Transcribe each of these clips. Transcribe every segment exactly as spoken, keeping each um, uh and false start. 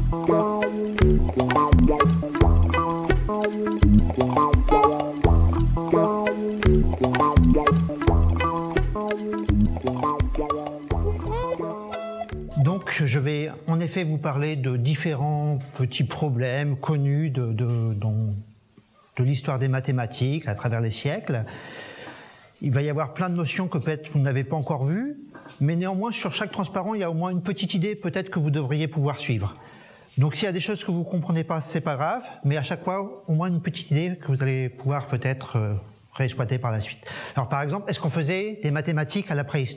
Donc je vais en effet vous parler de différents petits problèmes connus de, de, de, de l'histoire des mathématiques à travers les siècles. Il va y avoir plein de notions que peut-être vous n'avez pas encore vues, mais néanmoins sur chaque transparent il y a au moins une petite idée peut-être que vous devriez pouvoir suivre. Donc s'il y a des choses que vous ne comprenez pas, c'est pas grave, mais à chaque fois au moins une petite idée que vous allez pouvoir peut-être euh, réexploiter par la suite. Alors par exemple, est-ce qu'on faisait des mathématiques à la préhistoire ?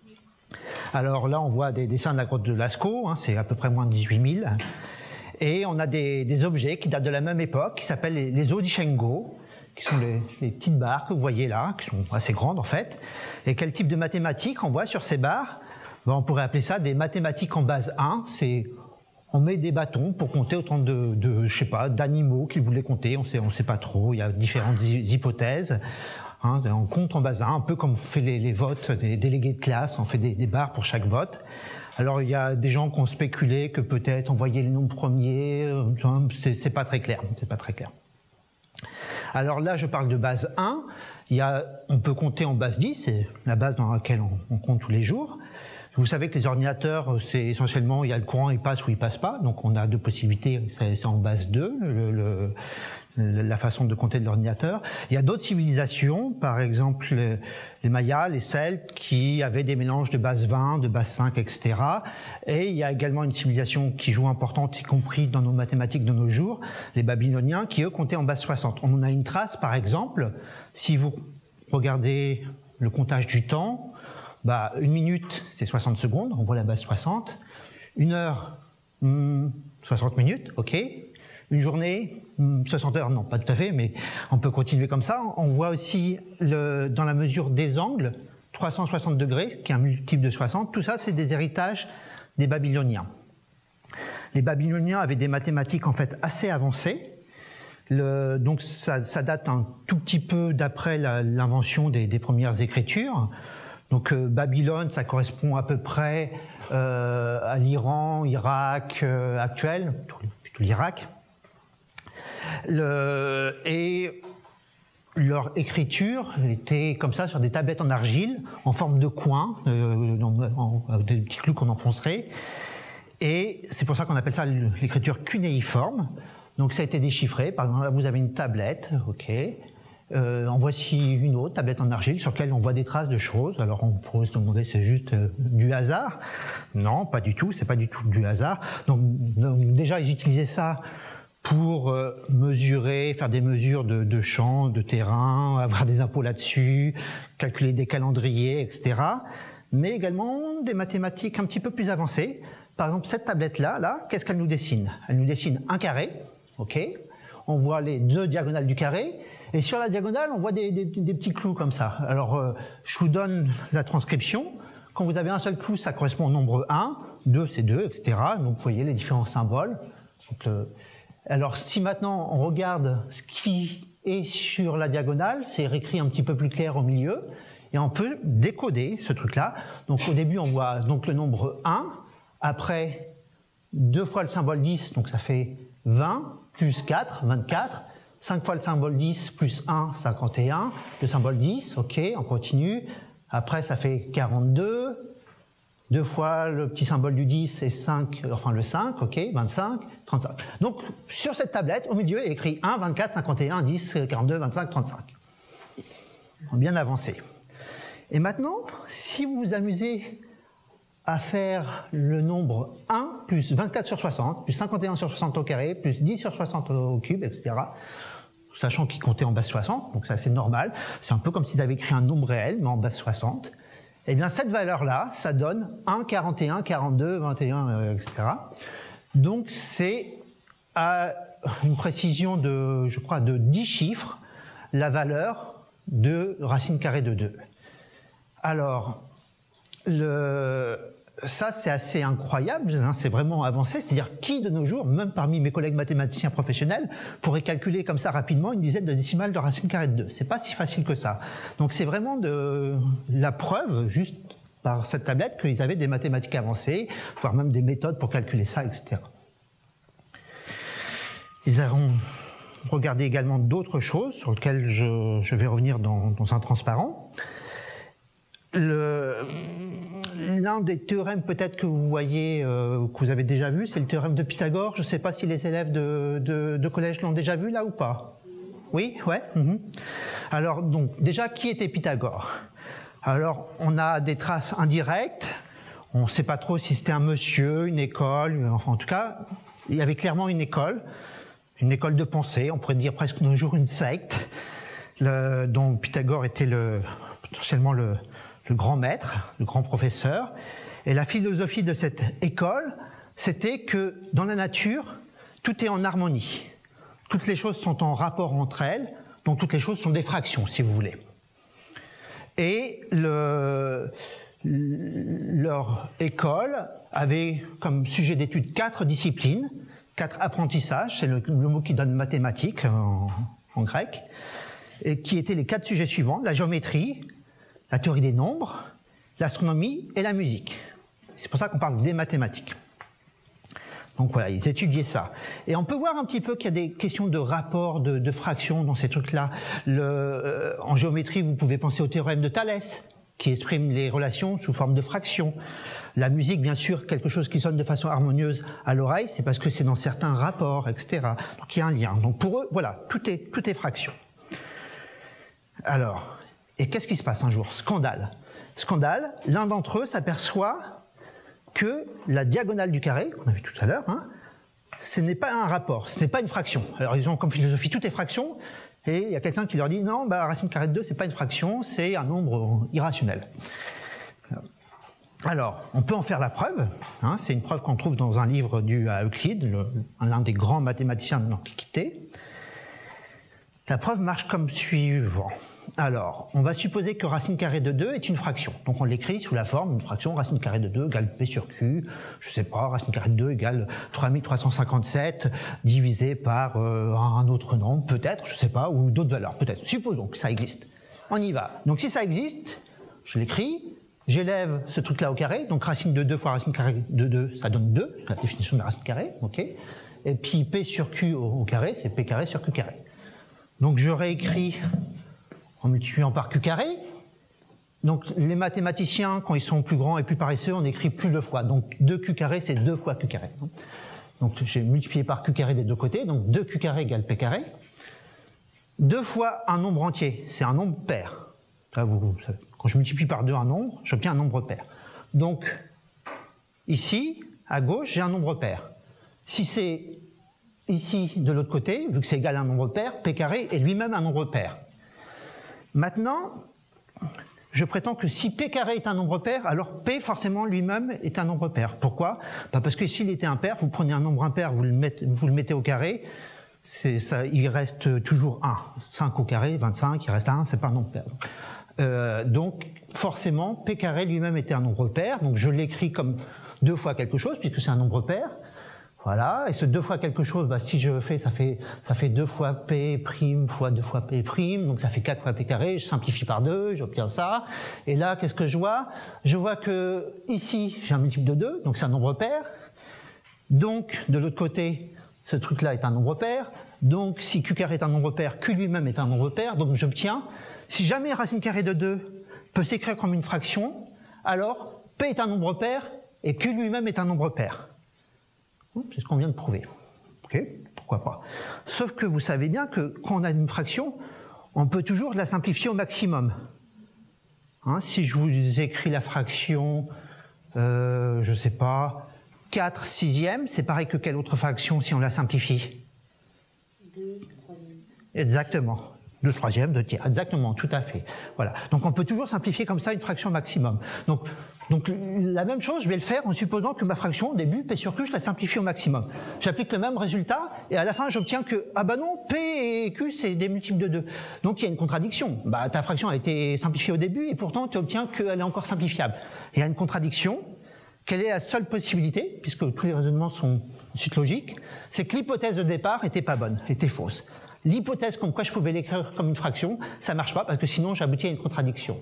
Alors là, on voit des dessins de la grotte de Lascaux, hein, c'est à peu près moins de dix-huit mille. Et on a des, des objets qui datent de la même époque, qui s'appellent les, les Odishengo, qui sont les, les petites barres que vous voyez là, qui sont assez grandes en fait. Et quel type de mathématiques on voit sur ces barres ? Ben, on pourrait appeler ça des mathématiques en base un. C'est, on met des bâtons pour compter autant de, de je sais pas, d'animaux qu'ils voulaient compter. On sait, on sait pas trop. Il y a différentes hypothèses. Hein, on compte en base un, un peu comme on fait les, les votes des délégués de classe, on fait des, des barres pour chaque vote. Alors il y a des gens qui ont spéculé que peut-être envoyer le nombre premier, c'est, c'est pas très clair, c'est pas très clair. Alors là je parle de base un, il y a, on peut compter en base dix, c'est la base dans laquelle on, on compte tous les jours. Vous savez que les ordinateurs, c'est essentiellement, il y a le courant, il passe ou il passe pas, donc on a deux possibilités, c'est, c'est en base deux, le, le la façon de compter de l'ordinateur. Il y a d'autres civilisations, par exemple les, les Mayas, les Celtes, qui avaient des mélanges de base vingt, de base cinq, et cetera. Et il y a également une civilisation qui joue importante, y compris dans nos mathématiques de nos jours, les Babyloniens, qui eux comptaient en base soixante. On en a une trace, par exemple, si vous regardez le comptage du temps, bah, une minute, c'est soixante secondes, on voit la base soixante. Une heure, hmm, soixante minutes, ok. Une journée, soixante heures, non, pas tout à fait, mais on peut continuer comme ça. On voit aussi, le, dans la mesure des angles, trois cent soixante degrés, qui est un multiple de soixante. Tout ça, c'est des héritages des Babyloniens. Les Babyloniens avaient des mathématiques, en fait, assez avancées. Le, donc, ça, ça date un tout petit peu d'après la, l'invention des, des premières écritures. Donc, euh, Babylone, ça correspond à peu près euh, à l'Iran, Irak euh, actuel, plutôt l'Irak. Le, et leur écriture était comme ça sur des tablettes en argile, en forme de coin, euh, en, en, des petits clous qu'on enfoncerait. Et c'est pour ça qu'on appelle ça l'écriture cunéiforme. Donc ça a été déchiffré. Par exemple, là vous avez une tablette, ok. Euh, en voici une autre, tablette en argile, sur laquelle on voit des traces de choses. Alors on pourrait se demander, c'est juste euh, du hasard ? Non, pas du tout, c'est pas du tout du hasard. Donc, donc déjà, ils utilisaient ça pour euh, mesurer, faire des mesures de, de champs, de terrain, avoir des impôts là-dessus, calculer des calendriers, et cetera. Mais également des mathématiques un petit peu plus avancées. Par exemple, cette tablette-là, là, qu'est-ce qu'elle nous dessine ? Elle nous dessine un carré, ok. On voit les deux diagonales du carré, et sur la diagonale, on voit des, des, des petits clous comme ça. Alors, euh, je vous donne la transcription. Quand vous avez un seul clou, ça correspond au nombre un, deux c'est deux, et cetera. Donc, vous voyez les différents symboles. Donc, le, Alors, si maintenant on regarde ce qui est sur la diagonale, c'est écrit un petit peu plus clair au milieu, et on peut décoder ce truc-là. Donc, au début, on voit donc le nombre un, après deux fois le symbole dix, donc ça fait vingt, plus quatre, vingt-quatre, cinq fois le symbole dix, plus un, cinquante et un, le symbole dix, ok, on continue, après ça fait quarante-deux, deux fois le petit symbole du dix et cinq, enfin le cinq, ok, vingt-cinq, trente-cinq. Donc sur cette tablette, au milieu, il y a écrit un, vingt-quatre, cinquante et un, dix, quarante-deux, vingt-cinq, trente-cinq. Bien avancé. Et maintenant, si vous vous amusez à faire le nombre un plus vingt-quatre sur soixante, plus cinquante et un sur soixante au carré, plus dix sur soixante au cube, et cetera, sachant qu'il comptait en base soixante, donc c'est assez normal, c'est un peu comme s'ils avaient écrit un nombre réel, mais en base soixante, eh bien cette valeur-là, ça donne un, quarante et un, quarante-deux, vingt et un, euh, et cetera. Donc c'est à une précision de, je crois, de dix chiffres, la valeur de racine carrée de deux. Alors, le, ça c'est assez incroyable, hein, c'est vraiment avancé, c'est-à-dire qui de nos jours, même parmi mes collègues mathématiciens professionnels, pourrait calculer comme ça rapidement une dizaine de décimales de racine carrée de deux. C'est pas si facile que ça. Donc c'est vraiment de la preuve, juste par cette tablette, qu'ils avaient des mathématiques avancées, voire même des méthodes pour calculer ça, et cetera. ils ont regardé également d'autres choses sur lesquelles je, je vais revenir dans, dans un transparent. L'un des théorèmes peut-être que vous voyez, euh, que vous avez déjà vu, c'est le théorème de Pythagore. Je ne sais pas si les élèves de, de, de collège l'ont déjà vu là ou pas. Oui, ouais. Mm-hmm. Alors donc déjà, qui était Pythagore? Alors on a des traces indirectes. On ne sait pas trop si c'était un monsieur, une école. Enfin en tout cas, il y avait clairement une école, une école de pensée. On pourrait dire presque un jour une secte, le, dont Pythagore était le, potentiellement le le grand maître, le grand professeur. Et la philosophie de cette école, c'était que dans la nature, tout est en harmonie. Toutes les choses sont en rapport entre elles, donc toutes les choses sont des fractions, si vous voulez. Et le, leur école avait comme sujet d'étude quatre disciplines, quatre apprentissages, c'est le, le mot qui donne mathématiques en, en grec, et qui étaient les quatre sujets suivants: la géométrie, la théorie des nombres, l'astronomie et la musique. C'est pour ça qu'on parle des mathématiques. Donc voilà, ils étudiaient ça. Et on peut voir un petit peu qu'il y a des questions de rapport, de, de fractions dans ces trucs-là. Euh, en géométrie, vous pouvez penser au théorème de Thalès, qui exprime les relations sous forme de fractions. La musique, bien sûr, quelque chose qui sonne de façon harmonieuse à l'oreille, c'est parce que c'est dans certains rapports, et cetera. Donc il y a un lien. Donc pour eux, voilà, tout est, tout est fraction. Alors... Et qu'est-ce qui se passe un jour? Scandale. Scandale, l'un d'entre eux s'aperçoit que la diagonale du carré, qu'on a vu tout à l'heure, hein, ce n'est pas un rapport, ce n'est pas une fraction. Alors ils ont comme philosophie tout est fraction, et il y a quelqu'un qui leur dit non, bah, racine carrée de deux, c'est pas une fraction, c'est un nombre irrationnel. Alors, on peut en faire la preuve, hein, c'est une preuve qu'on trouve dans un livre dû à Euclide, l'un des grands mathématiciens de l'Antiquité. La preuve marche comme suivant. Alors, on va supposer que racine carrée de deux est une fraction. Donc on l'écrit sous la forme d'une fraction, racine carrée de deux égale P sur Q, je sais pas, racine carrée de deux égale trois mille trois cent cinquante-sept divisé par euh, un autre nombre, peut-être, je sais pas, ou d'autres valeurs, peut-être. Supposons que ça existe. On y va. Donc si ça existe, je l'écris, j'élève ce truc-là au carré, donc racine de deux fois racine carrée de deux, ça donne deux, la définition de la racine carrée, ok. Et puis P sur Q au, au carré, c'est P carré sur Q carré. Donc je réécris en multipliant par Q carré. Donc les mathématiciens, quand ils sont plus grands et plus paresseux, on écrit plus de fois. Donc deux Q carré, c'est deux fois Q carré. Donc j'ai multiplié par Q carré des deux côtés, donc deux Q carré égale P carré. deux fois un nombre entier, c'est un nombre pair. Quand je multiplie par deux un nombre, j'obtiens un nombre pair. Donc ici, à gauche, j'ai un nombre pair. Si c'est ici, de l'autre côté, vu que c'est égal à un nombre pair, P carré est lui-même un nombre pair. Maintenant, je prétends que si P carré est un nombre pair, alors P forcément lui-même est un nombre pair. Pourquoi? Bah parce que s'il était impair, vous prenez un nombre impair, vous le mettez, vous le mettez au carré, ça, il reste toujours un. cinq au carré, vingt-cinq, il reste un, c'est pas un nombre pair. Euh, donc forcément, P carré lui-même était un nombre pair, donc je l'écris comme deux fois quelque chose, puisque c'est un nombre pair. Voilà, et ce deux fois quelque chose, bah, si je fais, ça fait, ça fait deux fois P prime fois deux fois P prime, donc ça fait quatre fois P carré, je simplifie par deux, j'obtiens ça. Et là, qu'est-ce que je vois? Je vois que ici, j'ai un multiple de deux, donc c'est un nombre pair. Donc, de l'autre côté, ce truc-là est un nombre pair. Donc, si Q carré est un nombre pair, Q lui-même est un nombre pair, donc j'obtiens, si jamais racine carrée de deux peut s'écrire comme une fraction, alors P est un nombre pair et Q lui-même est un nombre pair. C'est ce qu'on vient de prouver. Ok, pourquoi pas. Sauf que vous savez bien que quand on a une fraction, on peut toujours la simplifier au maximum. Hein, si je vous écris la fraction, euh, je ne sais pas, quatre sixièmes, c'est pareil que quelle autre fraction si on la simplifie? deux troisièmes. Exactement. deux troisièmes, deux tiers. Exactement, tout à fait. Voilà. Donc on peut toujours simplifier comme ça une fraction maximum. Donc, donc la même chose, je vais le faire en supposant que ma fraction, au début, P sur Q, je la simplifie au maximum. J'applique le même résultat et à la fin, j'obtiens que, ah bah non, P et Q, c'est des multiples de deux. Donc il y a une contradiction. Bah, ta fraction a été simplifiée au début et pourtant tu obtiens qu'elle est encore simplifiable. Il y a une contradiction. Quelle est la seule possibilité, puisque tous les raisonnements sont suite logique, c'est que l'hypothèse de départ était pas bonne, était fausse. L'hypothèse comme quoi je pouvais l'écrire comme une fraction, ça marche pas parce que sinon j'aboutis à une contradiction.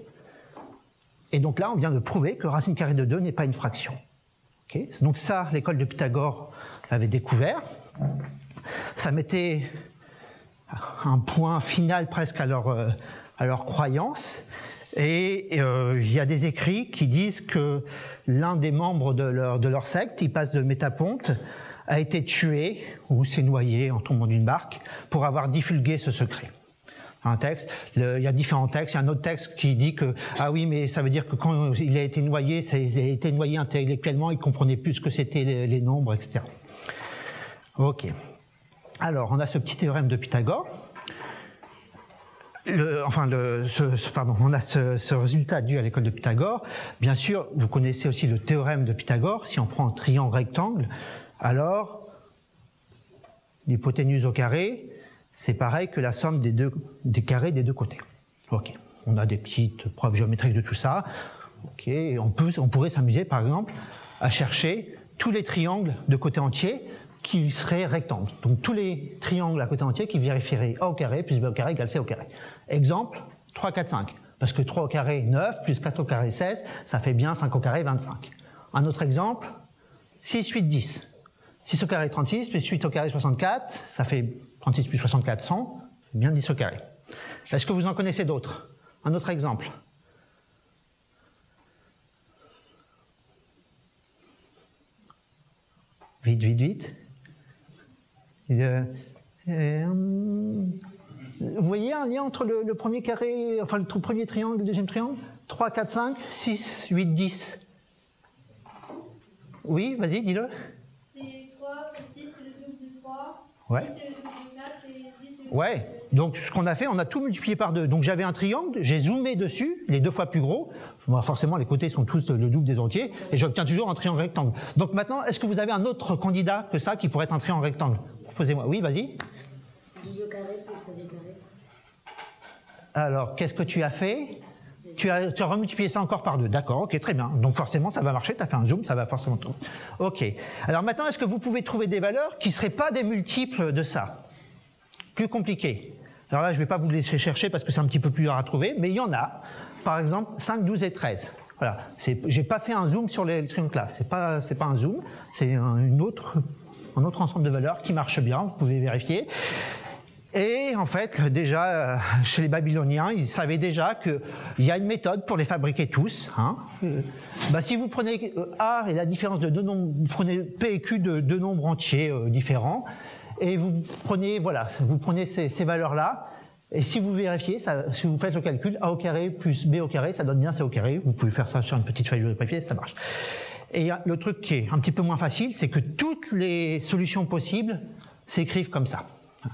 Et donc là, on vient de prouver que racine carrée de deux n'est pas une fraction. Okay, donc ça, l'école de Pythagore l'avait découvert. ça mettait un point final presque à leur, à leur croyance. Et euh, il y a des écrits qui disent que l'un des membres de leur, de leur secte, Hippas de Métaponte, a été tué ou s'est noyé en tombant d'une barque pour avoir divulgué ce secret. Un texte, le, il y a différents textes. Il y a un autre texte qui dit que ah oui, mais ça veut dire que quand il a été noyé, ça, il a été noyé intellectuellement, il comprenait plus ce que c'était les, les nombres, et cetera. Ok. Alors, on a ce petit théorème de Pythagore. Le, enfin, le, ce, ce, pardon, on a ce, ce résultat dû à l'école de Pythagore. Bien sûr, vous connaissez aussi le théorème de Pythagore. Si on prend un triangle rectangle, alors l'hypoténuse au carré, c'est pareil que la somme des, deux, des carrés des deux côtés. Ok, on a des petites preuves géométriques de tout ça. Ok, et on, peut, on pourrait s'amuser par exemple à chercher tous les triangles de côté entier qui seraient rectangles. Donc tous les triangles à côté entier qui vérifieraient A au carré plus B au carré égale C au carré. Exemple, trois, quatre, cinq. Parce que trois au carré, neuf, plus quatre au carré, seize, ça fait bien cinq au carré, vingt-cinq. Un autre exemple, six, huit, dix. six au carré, trente-six, plus huit au carré, soixante-quatre, ça fait trente-six plus soixante-quatre, cent, c'est bien dix au carré. Est-ce que vous en connaissez d'autres? Un autre exemple. Vite, vite, vite. Euh, euh, vous voyez un lien entre le, le premier carré, enfin le premier triangle et le deuxième triangle? trois, quatre, cinq, six, huit, dix. Oui, vas-y, dis-le. C'est trois, six c'est le double de trois, ouais. huit c'est le double de quatre et dix c'est le double ouais. de deux. Donc ce qu'on a fait, on a tout multiplié par deux. Donc j'avais un triangle, j'ai zoomé dessus, les deux fois plus gros. Bon, forcément, les côtés sont tous le double des entiers, et j'obtiens toujours un triangle rectangle. Donc maintenant, est-ce que vous avez un autre candidat que ça qui pourrait être un triangle rectangle? Proposez-moi. Oui, vas-y. douze au carré plus seize au carré. Alors, qu'est-ce que tu as fait? Tu as, tu as remultiplié ça encore par deux. D'accord, ok, très bien. Donc forcément, ça va marcher. Tu as fait un zoom, ça va forcément... Ok. Alors maintenant, est-ce que vous pouvez trouver des valeurs qui ne seraient pas des multiples de ça? Plus compliqué. Alors là, je ne vais pas vous laisser chercher parce que c'est un petit peu plus dur à trouver, mais il y en a. Par exemple, cinq, douze et treize. Voilà. Je n'ai pas fait un zoom sur les triangles là. Ce n'est pas, c'est pas un zoom, c'est un, une autre, un autre ensemble de valeurs qui marche bien, vous pouvez vérifier. Et en fait, déjà, chez les Babyloniens, ils savaient déjà qu'il y a une méthode pour les fabriquer tous. Hein. Bah, si vous prenez A et la différence de deux nombres, vous prenez P et Q de deux nombres entiers euh, différents, et vous prenez, voilà, vous prenez ces, ces valeurs-là, et si vous vérifiez, ça, si vous faites le calcul, A au carré plus B au carré, ça donne bien C au carré. Vous pouvez faire ça sur une petite feuille de papier, ça marche. Et le truc qui est un petit peu moins facile, c'est que toutes les solutions possibles s'écrivent comme ça.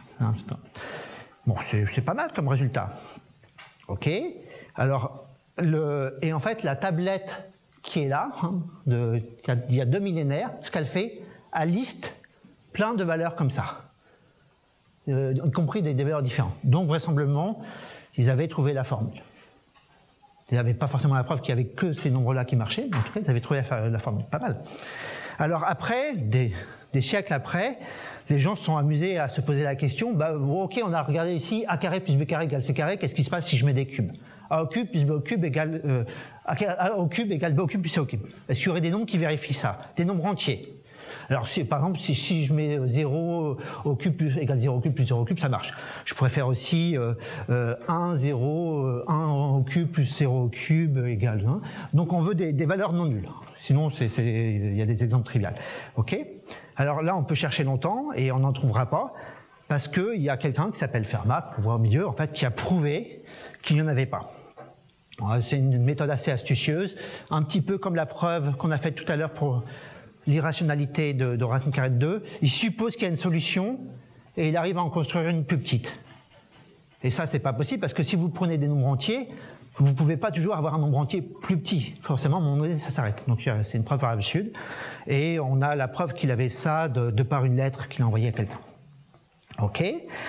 Bon, c'est pas mal comme résultat. Ok. Alors, le, et en fait, la tablette qui est là, hein, de, il y a deux millénaires, ce qu'elle fait, elle liste plein de valeurs comme ça, euh, y compris des, des valeurs différentes. Donc, vraisemblablement, ils avaient trouvé la formule. Ils n'avaient pas forcément la preuve qu'il n'y avait que ces nombres-là qui marchaient, mais en tout cas, ils avaient trouvé la, la formule. Pas mal. Alors après, des, des siècles après, les gens se sont amusés à se poser la question, bah, ok, on a regardé ici, A carré plus B carré égale C carré, qu'est-ce qui se passe si je mets des cubes? A au cube plus B au cube égale, euh, A au cube égale B au cube plus C au cube. Est-ce qu'il y aurait des nombres qui vérifient ça? Des nombres entiers. Alors, si, par exemple, si, si je mets zéro au cube plus, égale zéro au cube plus zéro au cube, ça marche. Je pourrais faire aussi euh, euh, un, zéro, euh, un au cube plus zéro au cube égale un. Donc, on veut des, des valeurs non nulles. Sinon, il y a des exemples triviaux. OK? Alors là, on peut chercher longtemps et on n'en trouvera pas parce qu'il y a quelqu'un qui s'appelle Fermat, qu'on voit au milieu, en fait, qui a prouvé qu'il n'y en avait pas. C'est une méthode assez astucieuse, un petit peu comme la preuve qu'on a faite tout à l'heure pour l'irrationalité de, de racine carrée de deux. Il suppose qu'il y a une solution et il arrive à en construire une plus petite. Et ça, c'est pas possible parce que si vous prenez des nombres entiers, vous ne pouvez pas toujours avoir un nombre entier plus petit. Forcément, à un moment donné, ça s'arrête. Donc, c'est une preuve absurde. Et on a la preuve qu'il avait ça de, de par une lettre qu'il a envoyée à quelqu'un. OK.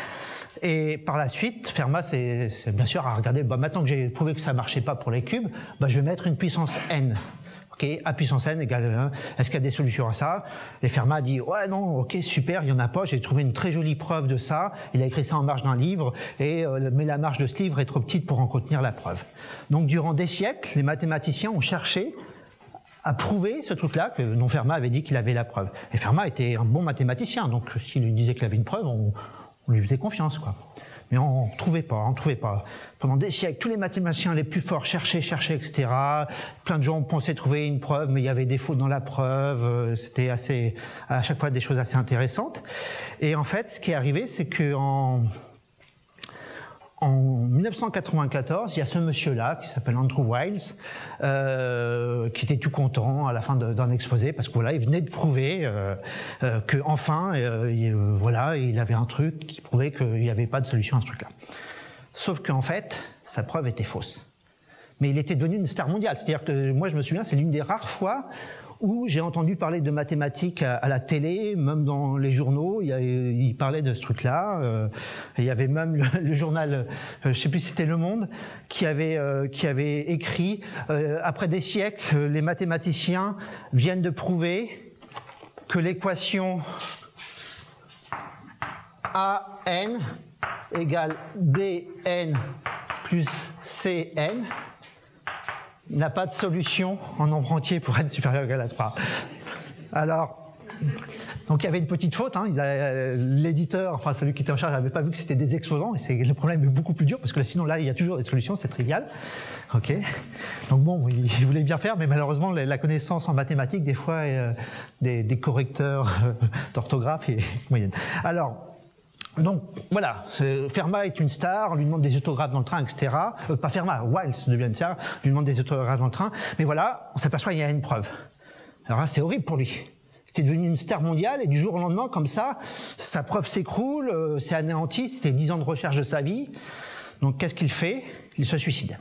Et par la suite, Fermat, c'est bien sûr à regarder, bah, maintenant que j'ai prouvé que ça ne marchait pas pour les cubes, bah, je vais mettre une puissance n. Okay, A puissance n égale un. Est-ce qu'il y a des solutions à ça? Et Fermat a dit, ouais, non, ok, super, il n'y en a pas. J'ai trouvé une très jolie preuve de ça. Il a écrit ça en marge d'un livre, et, euh, mais la marge de ce livre est trop petite pour en contenir la preuve. Donc, durant des siècles, les mathématiciens ont cherché a prouvé ce truc-là, que dont Fermat avait dit qu'il avait la preuve. Et Fermat était un bon mathématicien, donc s'il lui disait qu'il avait une preuve, on, on lui faisait confiance, quoi. Mais on ne trouvait pas, on ne trouvait pas. Pendant des siècles, tous les mathématiciens les plus forts cherchaient, cherchaient, et cetera. Plein de gens pensaient trouver une preuve, mais il y avait des fautes dans la preuve. C'était assez, à chaque fois des choses assez intéressantes. Et en fait, ce qui est arrivé, c'est qu'en en mille neuf cent quatre-vingt-quatorze, il y a ce monsieur-là qui s'appelle Andrew Wiles, euh, qui était tout content à la fin d'un exposé parce que voilà, il venait de prouver euh, euh, que enfin, euh, il, euh, voilà, il avait un truc qui prouvait qu'il n'y avait pas de solution à ce truc-là. Sauf qu'en fait, sa preuve était fausse. Mais il était devenu une star mondiale. C'est-à-dire que moi, je me souviens, c'est l'une des rares fois où j'ai entendu parler de mathématiques à, à la télé, même dans les journaux, il, y a, il parlait de ce truc-là. Euh, il y avait même le, le journal, euh, je ne sais plus si c'était Le Monde, qui avait, euh, qui avait écrit euh, « Après des siècles, les mathématiciens viennent de prouver que l'équation A N égale B N plus C N » n'a pas de solution en nombre entier pour n supérieur ou égal à trois. Alors, donc il y avait une petite faute, hein, l'éditeur, enfin celui qui était en charge, n'avait pas vu que c'était des exposants, et le problème est beaucoup plus dur, parce que sinon là, il y a toujours des solutions, c'est trivial. Ok. Donc bon, il, il voulait bien faire, mais malheureusement, la, la connaissance en mathématiques, des fois, euh, des, des correcteurs euh, d'orthographe est moyenne. Alors, donc voilà, Fermat est une star, on lui demande des autographes dans le train, et cetera. Euh, pas Fermat, Wiles devient une star, on lui demande des autographes dans le train. Mais voilà, on s'aperçoit qu'il y a une preuve. Alors là, c'est horrible pour lui. C'était devenu une star mondiale et du jour au lendemain, comme ça, sa preuve s'écroule, euh, c'est anéanti, c'était dix ans de recherche de sa vie. Donc qu'est-ce qu'il fait? Il se suicide.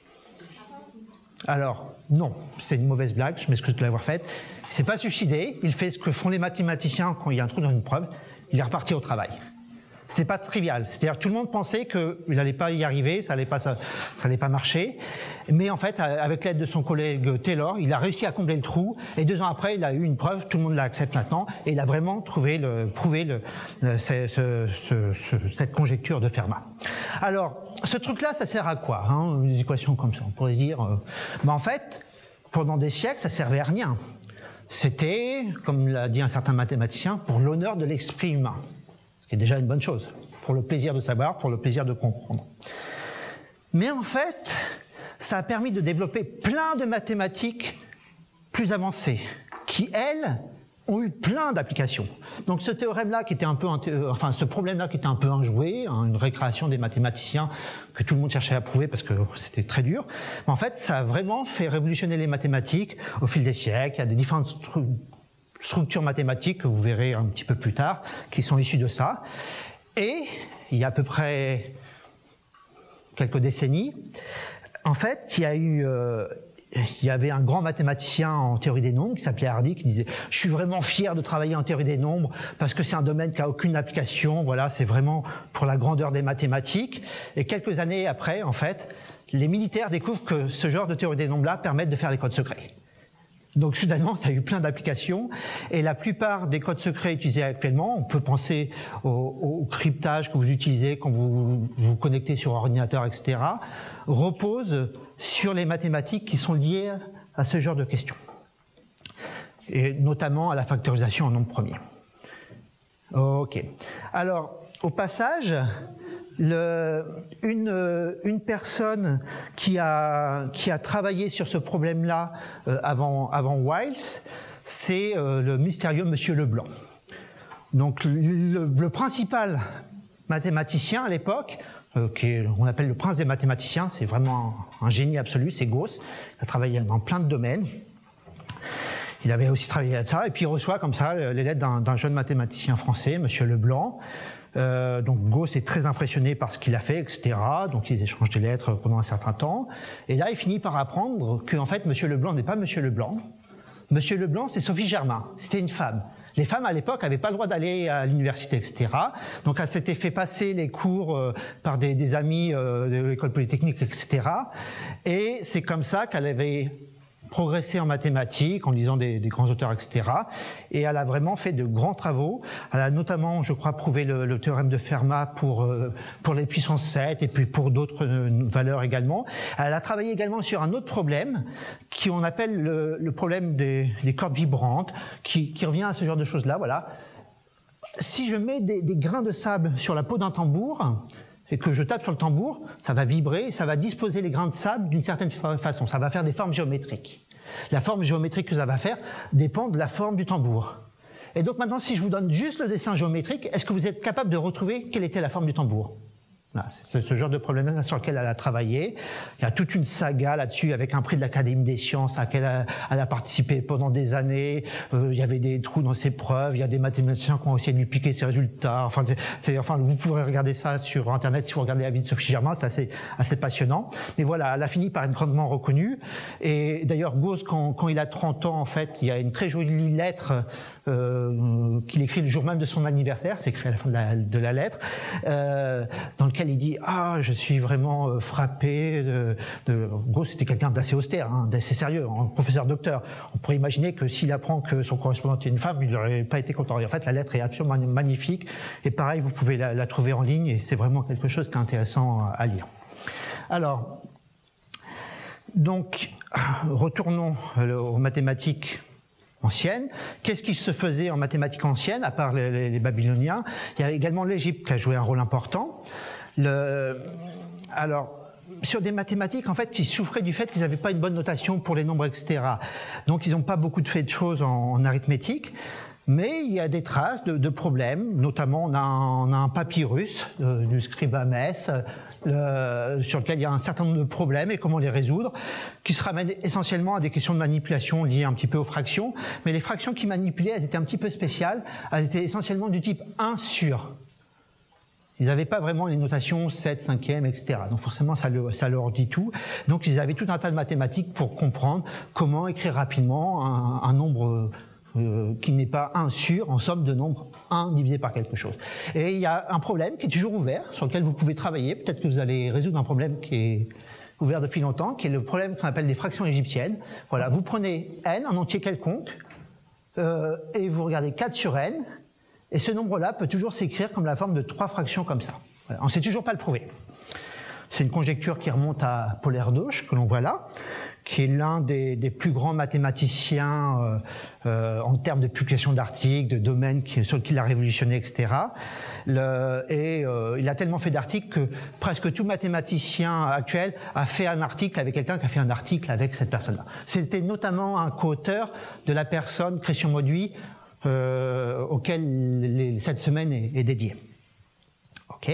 Alors, non, c'est une mauvaise blague, je m'excuse de l'avoir faite. Il ne s'est pas suicidé, il fait ce que font les mathématiciens quand il y a un trou dans une preuve, il est reparti au travail. C'était pas trivial. C'est-à-dire tout le monde pensait qu'il n'allait pas y arriver, ça n'allait pas, ça, ça allait pas marcher. Mais en fait, avec l'aide de son collègue Taylor, il a réussi à combler le trou. Et deux ans après, il a eu une preuve, tout le monde l'accepte maintenant. Et il a vraiment trouvé le, prouvé le, le, ce, ce, ce, ce, cette conjecture de Fermat. Alors, ce truc-là, ça sert à quoi, hein, des équations comme ça? On pourrait se dire, euh, ben en fait, pendant des siècles, ça servait à rien. C'était, comme l'a dit un certain mathématicien, pour l'honneur de l'esprit humain. Ce qui est déjà une bonne chose, pour le plaisir de savoir, pour le plaisir de comprendre. Mais en fait, ça a permis de développer plein de mathématiques plus avancées, qui, elles, ont eu plein d'applications. Donc ce théorème-là, qui était un peu, enfin ce problème-là qui était un peu enjoué, hein, une récréation des mathématiciens que tout le monde cherchait à prouver parce que c'était très dur, mais en fait, ça a vraiment fait révolutionner les mathématiques au fil des siècles. Il y a des différentes stru- structures mathématiques que vous verrez un petit peu plus tard, qui sont issues de ça. Et il y a à peu près quelques décennies, en fait, il y a eu, euh, il y avait un grand mathématicien en théorie des nombres qui s'appelait Hardy, qui disait « Je suis vraiment fier de travailler en théorie des nombres parce que c'est un domaine qui a aucune application. Voilà, c'est vraiment pour la grandeur des mathématiques. » Et quelques années après, en fait, les militaires découvrent que ce genre de théorie des nombres-là permettent de faire les codes secrets. Donc soudainement, ça a eu plein d'applications et la plupart des codes secrets utilisés actuellement, on peut penser au, au cryptage que vous utilisez quand vous vous connectez sur ordinateur, et cetera, reposent sur les mathématiques qui sont liées à ce genre de questions, et notamment à la factorisation en nombre premier. Ok. Alors, au passage, Le, une, une personne qui a, qui a travaillé sur ce problème-là euh, avant, avant Wiles, c'est euh, le mystérieux Monsieur Leblanc. Donc le, le principal mathématicien à l'époque, euh, qu'on appelle le prince des mathématiciens, c'est vraiment un, un génie absolu, c'est Gauss. Il a travaillé dans plein de domaines. Il avait aussi travaillé à ça, et puis il reçoit comme ça les lettres d'un, d'un jeune mathématicien français, Monsieur Leblanc. Euh, donc Gauss est très impressionné par ce qu'il a fait, et cetera. Donc ils échangent des lettres pendant un certain temps. Et là, il finit par apprendre qu'en fait, Monsieur Leblanc n'est pas Monsieur Leblanc. Monsieur Leblanc, c'est Sophie Germain. C'était une femme. Les femmes, à l'époque, n'avaient pas le droit d'aller à l'université, et cetera. Donc elle s'était fait passer les cours euh, par des, des amis euh, de l'école polytechnique, et cetera. Et c'est comme ça qu'elle avait progressé en mathématiques, en lisant des, des grands auteurs, et cetera. Et elle a vraiment fait de grands travaux. Elle a notamment, je crois, prouvé le, le théorème de Fermat pour, euh, pour les puissances sept et puis pour d'autres euh, valeurs également. Elle a travaillé également sur un autre problème qu'on appelle le, le problème des, des cordes vibrantes, qui, qui revient à ce genre de choses-là. Voilà. Si je mets des, des grains de sable sur la peau d'un tambour, et que je tape sur le tambour, ça va vibrer, ça va disposer les grains de sable d'une certaine façon, ça va faire des formes géométriques. La forme géométrique que ça va faire dépend de la forme du tambour. Et donc maintenant, si je vous donne juste le dessin géométrique, est-ce que vous êtes capable de retrouver quelle était la forme du tambour? C'est ce genre de problème sur lequel elle a travaillé. Il y a toute une saga là-dessus avec un prix de l'Académie des sciences à laquelle elle a participé pendant des années. Euh, il y avait des trous dans ses preuves. Il y a des mathématiciens qui ont essayé de lui piquer ses résultats. Enfin, c'est, enfin, vous pourrez regarder ça sur Internet si vous regardez la vie de Sophie Germain. C'est assez, assez passionnant. Mais voilà, elle a fini par être grandement reconnue. Et d'ailleurs, Gauss, quand, quand il a trente ans, en fait, il y a une très jolie lettre euh, qu'il écrit le jour même de son anniversaire. C'est écrit à la fin de la, de la lettre, euh, dans lequel il dit « Ah, je suis vraiment frappé de... de... » Gauss, c'était quelqu'un d'assez austère, hein, d'assez sérieux, un professeur docteur. On pourrait imaginer que s'il apprend que son correspondant est une femme, il n'aurait pas été content. Et en fait, la lettre est absolument magnifique. Et pareil, vous pouvez la, la trouver en ligne et c'est vraiment quelque chose qui est intéressant à lire. Alors, donc, retournons aux mathématiques anciennes. Qu'est-ce qui se faisait en mathématiques anciennes, à part les, les, les Babyloniens? Il y a également l'Égypte qui a joué un rôle important. Le, alors, sur des mathématiques, en fait, ils souffraient du fait qu'ils n'avaient pas une bonne notation pour les nombres, et cetera. Donc, ils n'ont pas beaucoup de fait de choses en, en arithmétique. Mais il y a des traces de, de problèmes, notamment on a un, on a un papyrus euh, du scribe Hamès, euh, sur lequel il y a un certain nombre de problèmes et comment les résoudre, qui se ramènent essentiellement à des questions de manipulation liées un petit peu aux fractions. Mais les fractions qu'ils manipulaient, elles étaient un petit peu spéciales, elles étaient essentiellement du type un sur. Ils n'avaient pas vraiment les notations sept, cinquième, et cetera. Donc forcément, ça, le, ça leur dit tout. Donc ils avaient tout un tas de mathématiques pour comprendre comment écrire rapidement un, un nombre euh, qui n'est pas un sur, en somme de nombre un divisé par quelque chose. Et il y a un problème qui est toujours ouvert, sur lequel vous pouvez travailler. Peut-être que vous allez résoudre un problème qui est ouvert depuis longtemps, qui est le problème qu'on appelle des fractions égyptiennes. Voilà, vous prenez n, un entier quelconque, euh, et vous regardez quatre sur n, et ce nombre-là peut toujours s'écrire comme la forme de trois fractions comme ça. Voilà. On ne sait toujours pas le prouver. C'est une conjecture qui remonte à Paul Erdős, que l'on voit là, qui est l'un des, des plus grands mathématiciens euh, euh, en termes de publication d'articles, de domaines qui, sur lesquels il a révolutionné, et cetera. Le, et euh, il a tellement fait d'articles que presque tout mathématicien actuel a fait un article avec quelqu'un qui a fait un article avec cette personne-là. C'était notamment un co-auteur de la personne, Christian Mauduit, Euh, auquel les, cette semaine est, est dédiée. Ok.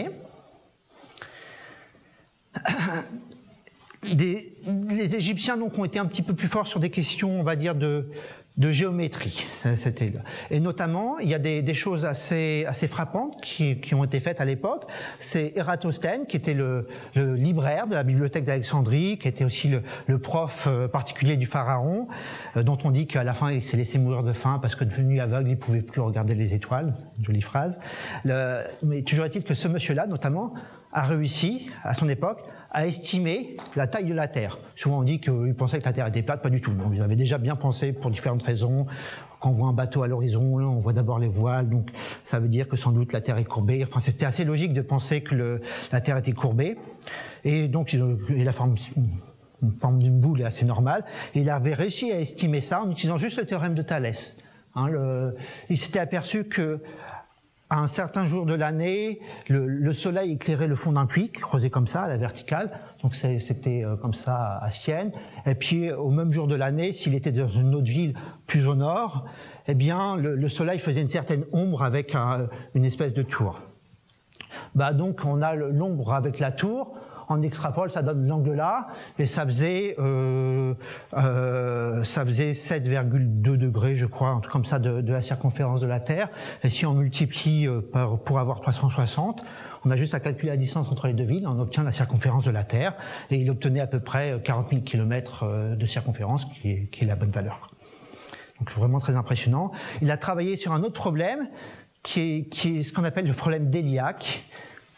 Des, les Égyptiens donc ont été un petit peu plus forts sur des questions, on va dire, de, de géométrie. C'était, et notamment, il y a des, des choses assez, assez frappantes qui, qui ont été faites à l'époque. C'est Ératosthène, qui était le, le libraire de la bibliothèque d'Alexandrie, qui était aussi le, le prof particulier du pharaon, euh, dont on dit qu'à la fin, il s'est laissé mourir de faim parce que devenu aveugle, il ne pouvait plus regarder les étoiles. Jolie phrase. Le, mais toujours est-il que ce monsieur-là, notamment, a réussi, à son époque, à estimer la taille de la Terre. Souvent on dit qu'il pensait que la Terre était plate, pas du tout. Donc, ils avaient déjà bien pensé pour différentes raisons. Quand on voit un bateau à l'horizon, on voit d'abord les voiles, donc ça veut dire que sans doute la Terre est courbée. Enfin, c'était assez logique de penser que le, la Terre était courbée. Et donc, il a forme, une forme d'une boule est assez normale. Et il avait réussi à estimer ça en utilisant juste le théorème de Thalès. Hein, le, il s'était aperçu que à un certain jour de l'année, le, le soleil éclairait le fond d'un puits, creusé comme ça, à la verticale. Donc c'était comme ça à Sienne. Et puis au même jour de l'année, s'il était dans une autre ville plus au nord, eh bien le, le soleil faisait une certaine ombre avec un, une espèce de tour. Bah donc on a l'ombre avec la tour. On extrapole, ça donne l'angle là, et ça faisait, euh, euh, ça faisait sept virgule deux degrés, je crois, un truc comme ça, de, de la circonférence de la Terre. Et si on multiplie par, pour avoir trois cent soixante, on a juste à calculer la distance entre les deux villes, on obtient la circonférence de la Terre, et il obtenait à peu près quarante mille kilomètres de circonférence, qui est, qui est la bonne valeur. Donc vraiment très impressionnant. Il a travaillé sur un autre problème, qui est, qui est ce qu'on appelle le problème d'Éliac,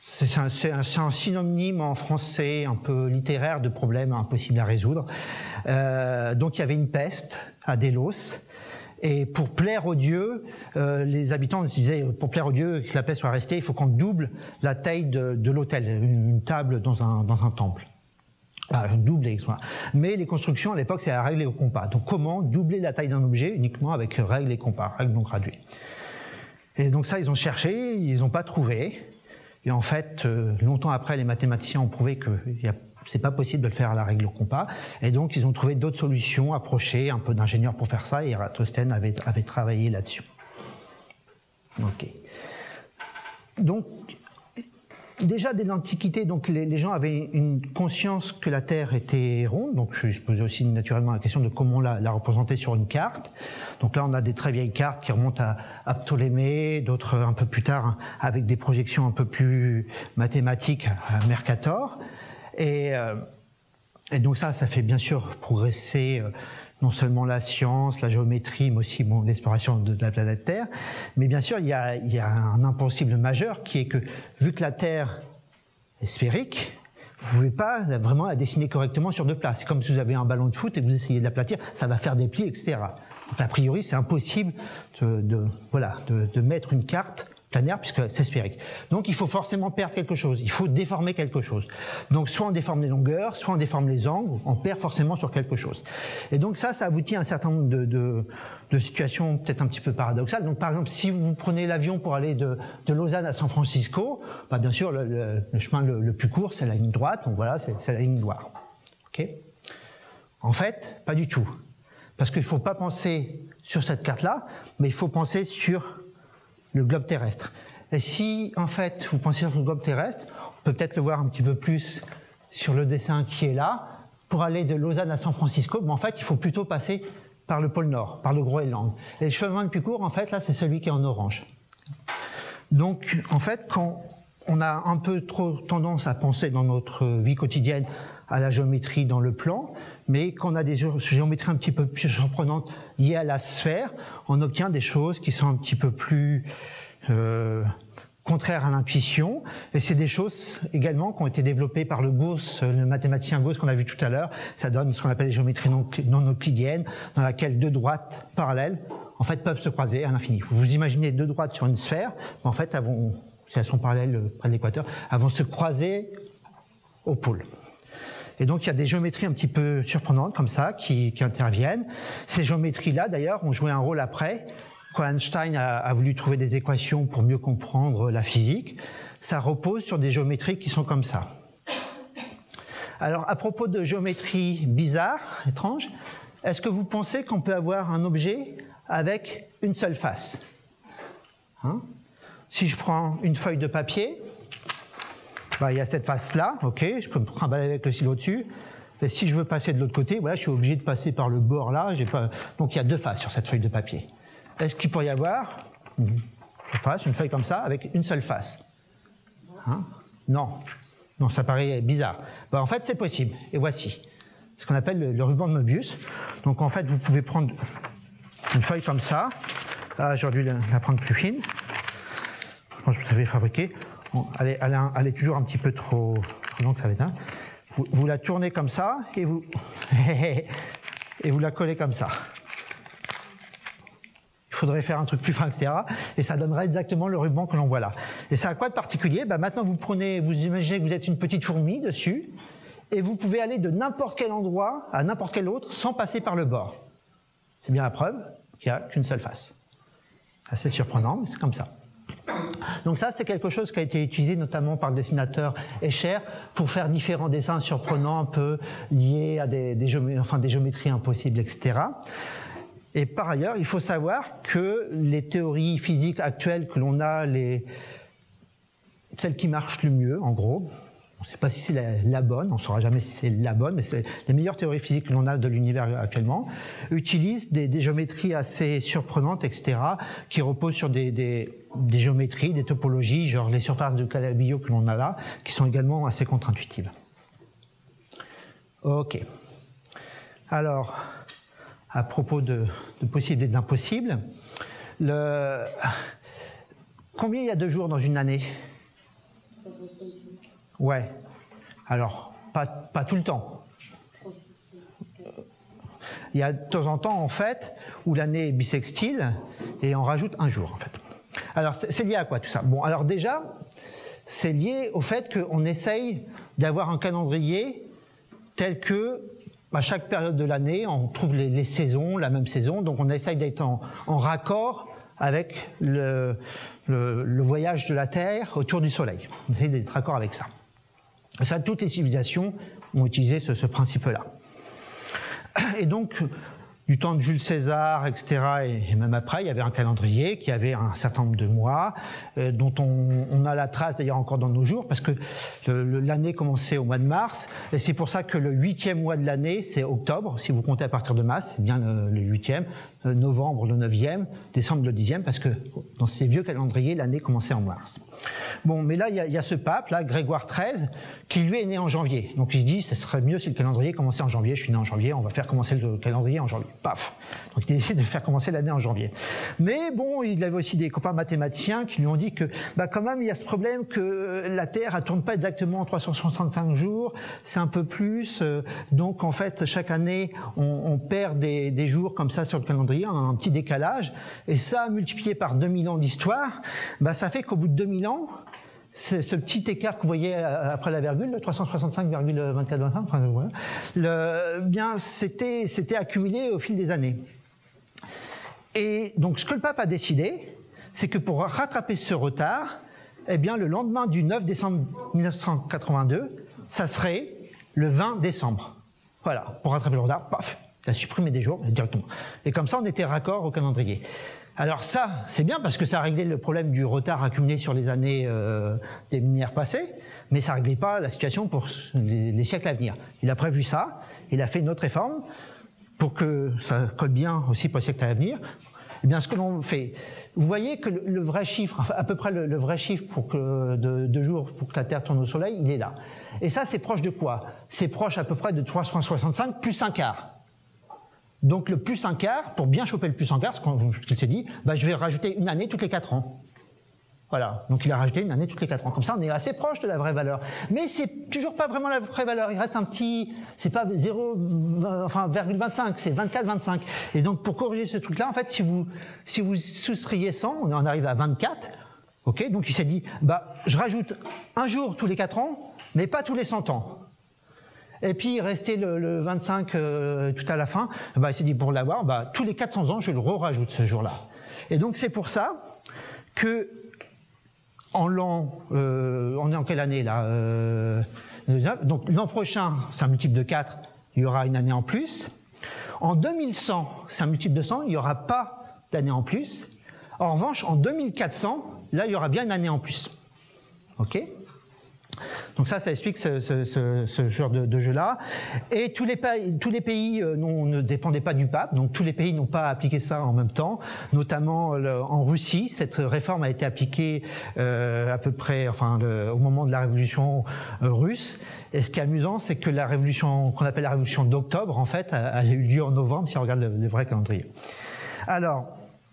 C'est un, c'est un, c'est un synonyme en français un peu littéraire de problème impossible à résoudre. Euh, donc il y avait une peste à Délos. Et pour plaire aux dieux, euh, les habitants se disaient, pour plaire aux dieux, que la paix soit restée, il faut qu'on double la taille de, de l'autel, une, une table dans un, dans un temple. Ah, doubler, mais les constructions à l'époque c'est à règle et au compas. Donc comment doubler la taille d'un objet uniquement avec règle et compas, règle non graduée. Et donc ça ils ont cherché, ils n'ont pas trouvé. Et en fait, euh, longtemps après, les mathématiciens ont prouvé que c'est pas possible de le faire à la règle au compas. Et donc ils ont trouvé d'autres solutions, approchées, un peu d'ingénieurs pour faire ça. Et Eratosthène avait, avait travaillé là-dessus. Ok. Donc déjà dès l'Antiquité, donc les, les gens avaient une conscience que la Terre était ronde, donc je se posais aussi naturellement la question de comment la, la représenter sur une carte. Donc là, on a des très vieilles cartes qui remontent à, à Ptolémée, d'autres un peu plus tard hein, avec des projections un peu plus mathématiques à Mercator. Et, euh, et donc ça, ça fait bien sûr progresser euh, non seulement la science, la géométrie, mais aussi bon, l'exploration de, de la planète Terre. Mais bien sûr, il y, a, il y a un impossible majeur qui est que, vu que la Terre est sphérique, vous ne pouvez pas vraiment la dessiner correctement sur deux places. C'est comme si vous avez un ballon de foot et que vous essayez de l'aplatir, ça va faire des plis, et cetera. Donc a priori, c'est impossible de, de, voilà, de, de mettre une carte planaire puisque c'est sphérique. Donc il faut forcément perdre quelque chose, il faut déformer quelque chose. Donc soit on déforme les longueurs, soit on déforme les angles, on perd forcément sur quelque chose. Et donc ça, ça aboutit à un certain nombre de, de, de situations peut-être un petit peu paradoxales. Donc par exemple, si vous prenez l'avion pour aller de, de Lausanne à San Francisco, bah bien sûr le, le, le chemin le, le plus court c'est la ligne droite, donc voilà, c'est la ligne noire. Okay. En fait, pas du tout. Parce qu'il ne faut pas penser sur cette carte-là, mais il faut penser sur le globe terrestre. Et si, en fait, vous pensez sur le globe terrestre, on peut peut-être le voir un petit peu plus sur le dessin qui est là. Pour aller de Lausanne à San Francisco, mais en fait, il faut plutôt passer par le pôle Nord, par le Groenland. Et le chemin le plus court, en fait, là, c'est celui qui est en orange. Donc, en fait, quand on a un peu trop tendance à penser dans notre vie quotidienne à la géométrie dans le plan, mais quand on a des géométries un petit peu plus surprenantes liées à la sphère, on obtient des choses qui sont un petit peu plus euh, contraires à l'intuition. Et c'est des choses également qui ont été développées par le Gauss, le mathématicien Gauss qu'on a vu tout à l'heure. Ça donne ce qu'on appelle les géométries non, non euclidiennes, dans laquelle deux droites parallèles en fait peuvent se croiser à l'infini. Vous imaginez deux droites sur une sphère, mais en fait, elles vont, si elles sont parallèles près de l'équateur, elles vont se croiser au pôle. Et donc il y a des géométries un petit peu surprenantes comme ça qui, qui interviennent. Ces géométries-là, d'ailleurs, ont joué un rôle après. Quand Einstein a, a voulu trouver des équations pour mieux comprendre la physique, ça repose sur des géométries qui sont comme ça. Alors, à propos de géométrie bizarre, étrange, est-ce que vous pensez qu'on peut avoir un objet avec une seule face, hein? Si je prends une feuille de papier, bah, il y a cette face-là, ok, je peux me trimballer avec le stylo dessus. Et si je veux passer de l'autre côté, voilà, je suis obligé de passer par le bord là. J'ai pas... Donc il y a deux faces sur cette feuille de papier. Est-ce qu'il pourrait y avoir une face, une feuille comme ça, avec une seule face, hein? Non. Non, ça paraît bizarre. Bah, en fait, c'est possible. Et voici ce qu'on appelle le, le ruban de Möbius. Donc en fait, vous pouvez prendre une feuille comme ça. Là, j'aurais dû la, la prendre plus fine. Je pense que vous savez fabriquer. Bon, elle, est, elle, est, elle est toujours un petit peu trop, trop longue, ça va être, hein. Vous, vous la tournez comme ça et vous, et vous la collez comme ça. Il faudrait faire un truc plus fin, et cetera. Et ça donnerait exactement le ruban que l'on voit là. Et ça a quoi de particulier? Ben maintenant, vous prenez, vous imaginez que vous êtes une petite fourmi dessus, et vous pouvez aller de n'importe quel endroit à n'importe quel autre sans passer par le bord. C'est bien la preuve qu'il n'y a qu'une seule face. Assez surprenant, mais c'est comme ça. Donc ça, c'est quelque chose qui a été utilisé notamment par le dessinateur Escher pour faire différents dessins surprenants un peu liés à des, des, géomé- enfin, des géométries impossibles, et cetera. Et par ailleurs, il faut savoir que les théories physiques actuelles que l'on a, les... celles qui marchent le mieux, en gros, on ne sait pas si c'est la, la bonne, on ne saura jamais si c'est la bonne, mais c'est les meilleures théories physiques que l'on a de l'univers actuellement, utilisent des, des géométries assez surprenantes, et cetera, qui reposent sur des, des, des géométries, des topologies, genre les surfaces de Calabi-Yau que l'on a là, qui sont également assez contre-intuitives. Ok. Alors, à propos de, de possible et d'impossible, le... combien il y a de jours dans une année? Ouais. Alors, pas, pas tout le temps. Il y a de temps en temps, en fait, où l'année est bissextile et on rajoute un jour, en fait. Alors, c'est lié à quoi tout ça? Bon, alors déjà, c'est lié au fait qu'on essaye d'avoir un calendrier tel que, à chaque période de l'année, on trouve les, les saisons, la même saison, donc on essaye d'être en, en raccord avec le, le, le voyage de la Terre autour du Soleil. On essaye d'être raccord avec ça. Et ça, toutes les civilisations ont utilisé ce, ce principe-là. Et donc, du temps de Jules César, et cetera, et, et même après, il y avait un calendrier qui avait un certain nombre de mois, euh, dont on, on a la trace d'ailleurs encore dans nos jours, parce que l'année commençait au mois de mars, et c'est pour ça que le huitième mois de l'année, c'est octobre, si vous comptez à partir de mars, c'est bien le, le huitième, euh, novembre le neuvième, décembre le dixième, parce que dans ces vieux calendriers, l'année commençait en mars. Bon, mais là, il y a, il y a ce pape, là, Grégoire treize, qui lui est né en janvier. Donc il se dit, ce serait mieux si le calendrier commençait en janvier. Je suis né en janvier, on va faire commencer le calendrier en janvier. Paf. Donc il décide de faire commencer l'année en janvier. Mais bon, il avait aussi des copains mathématiciens qui lui ont dit que, bah, quand même, il y a ce problème que la Terre, elle tourne pas exactement en trois cent soixante-cinq jours, c'est un peu plus. Donc en fait, chaque année, on, on perd des, des jours comme ça sur le calendrier, on a un petit décalage. Et ça, multiplié par deux mille ans d'histoire, bah, ça fait qu'au bout de deux mille ans, ce petit écart que vous voyez après la virgule, le trois cent soixante-cinq virgule vingt-quatre vingt-cinq, enfin, voilà, le, bien c'était c'était accumulé au fil des années. Et donc ce que le pape a décidé, c'est que pour rattraper ce retard, eh bien le lendemain du neuf décembre mille neuf cent quatre-vingt-deux, ça serait le vingt décembre. Voilà, pour rattraper le retard, paf, il a supprimé des jours directement. Et comme ça, on était raccord au calendrier. Alors ça, c'est bien parce que ça a réglé le problème du retard accumulé sur les années euh, des millénaires passés, mais ça ne réglait pas la situation pour les, les siècles à venir. Il a prévu ça, il a fait une autre réforme pour que ça colle bien aussi pour les siècles à venir. Eh bien, ce que l'on fait, vous voyez que le, le vrai chiffre, enfin, à peu près le, le vrai chiffre pour que, de, de jours pour que la Terre tourne au Soleil, il est là. Et ça, c'est proche de quoi? C'est proche à peu près de trois cent soixante-cinq plus un quart. Donc le plus un quart, pour bien choper le plus un quart, ce qu'il s'est dit, bah, je vais rajouter une année toutes les quatre ans. Voilà, donc il a rajouté une année toutes les quatre ans. Comme ça, on est assez proche de la vraie valeur. Mais c'est toujours pas vraiment la vraie valeur. Il reste un petit, c'est pas zéro, enfin, virgule vingt-cinq, c'est vingt-quatre, vingt-cinq. Et donc pour corriger ce truc-là, en fait, si vous, si vous soustrayez cent, on en arrive à vingt-quatre. Ok, donc il s'est dit, bah, je rajoute un jour tous les quatre ans, mais pas tous les cent ans. Et puis, restait le, le vingt-cinq euh, tout à la fin, bah, il s'est dit, pour l'avoir, bah, tous les quatre cents ans, je le re-rajoute ce jour-là. Et donc, c'est pour ça que, en l'an, euh, on est en quelle année là euh, donc, l'an prochain, c'est un multiple de quatre, il y aura une année en plus. En deux mille cent, c'est un multiple de cent, il n'y aura pas d'année en plus. En revanche, en deux mille quatre cents, là, il y aura bien une année en plus. OK ? Donc ça, ça explique ce, ce, ce, ce genre de, de jeu-là. Et tous les pays, tous les pays euh, non, ne dépendaient pas du pape, donc tous les pays n'ont pas appliqué ça en même temps, notamment le, en Russie. Cette réforme a été appliquée euh, à peu près, enfin, le, au moment de la révolution euh, russe. Et ce qui est amusant, c'est que la révolution qu'on appelle la révolution d'octobre, en fait, a, a eu lieu en novembre, si on regarde le, le vrai calendrier. Alors,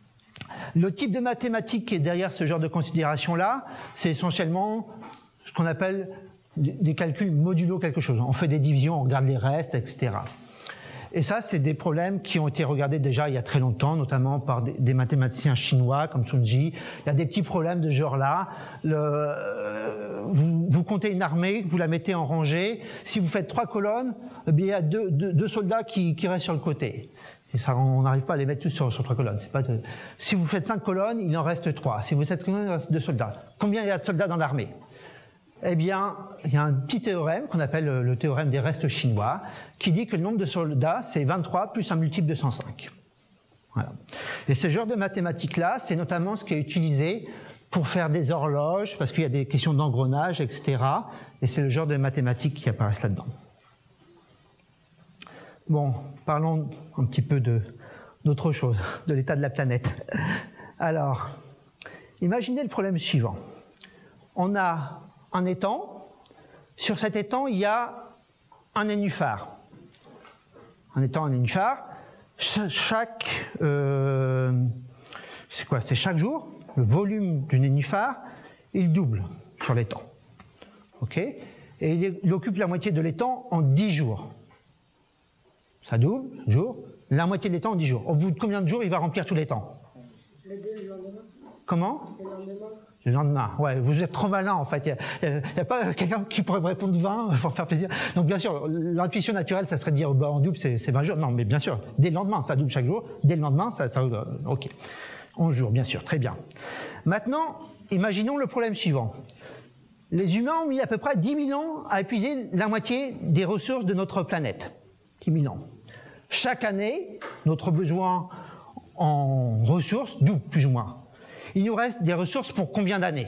le type de mathématiques qui est derrière ce genre de considération-là, c'est essentiellement ce qu'on appelle des calculs modulo quelque chose. On fait des divisions, on regarde les restes, et cetera. Et ça, c'est des problèmes qui ont été regardés déjà il y a très longtemps, notamment par des, des mathématiciens chinois comme Sun Ji. Il y a des petits problèmes de ce genre-là. Le, vous, vous comptez une armée, vous la mettez en rangée. Si vous faites trois colonnes, eh bien, il y a deux, deux, deux soldats qui, qui restent sur le côté. Et ça, on n'arrive pas à les mettre tous sur, sur trois colonnes. C'est pas de... Si vous faites cinq colonnes, il en reste trois. Si vous faites colonnes, il reste deux soldats. Combien il y a de soldats dans l'armée? Eh bien, il y a un petit théorème qu'on appelle le théorème des restes chinois, qui dit que le nombre de soldats, c'est vingt-trois plus un multiple de cent cinq. Voilà. Et ce genre de mathématiques-là, c'est notamment ce qui est utilisé pour faire des horloges, parce qu'il y a des questions d'engrenage, et cetera. Et c'est le genre de mathématiques qui apparaissent là-dedans. Bon, parlons un petit peu de, d'autre chose, de l'état de la planète. Alors, imaginez le problème suivant. On a un étang. Sur cet étang, il y a un nénuphar. Un étang, un nénuphar. Ch chaque, euh, c'est quoi? C'est chaque jour, le volume du nénuphar, il double sur l'étang. ok, et il, il occupe la moitié de l'étang en dix jours. Ça double, jour, la moitié de l'étang en dix jours. Au bout de combien de jours il va remplir tout l'étang? Le deux, le lendemain. Comment? Le lendemain. Le lendemain, ouais, vous êtes trop malin en fait. Il n'y a, a pas quelqu'un qui pourrait me répondre vingt pour faire plaisir. Donc bien sûr, l'intuition naturelle, ça serait de dire bah, en double, c'est vingt jours. Non, mais bien sûr, dès le lendemain, ça double chaque jour. Dès le lendemain, ça. ça ok. onze jours, bien sûr, très bien. Maintenant, imaginons le problème suivant. Les humains ont mis à peu près dix mille ans à épuiser la moitié des ressources de notre planète. dix mille ans. Chaque année, notre besoin en ressources double plus ou moins. Il nous reste des ressources pour combien d'années?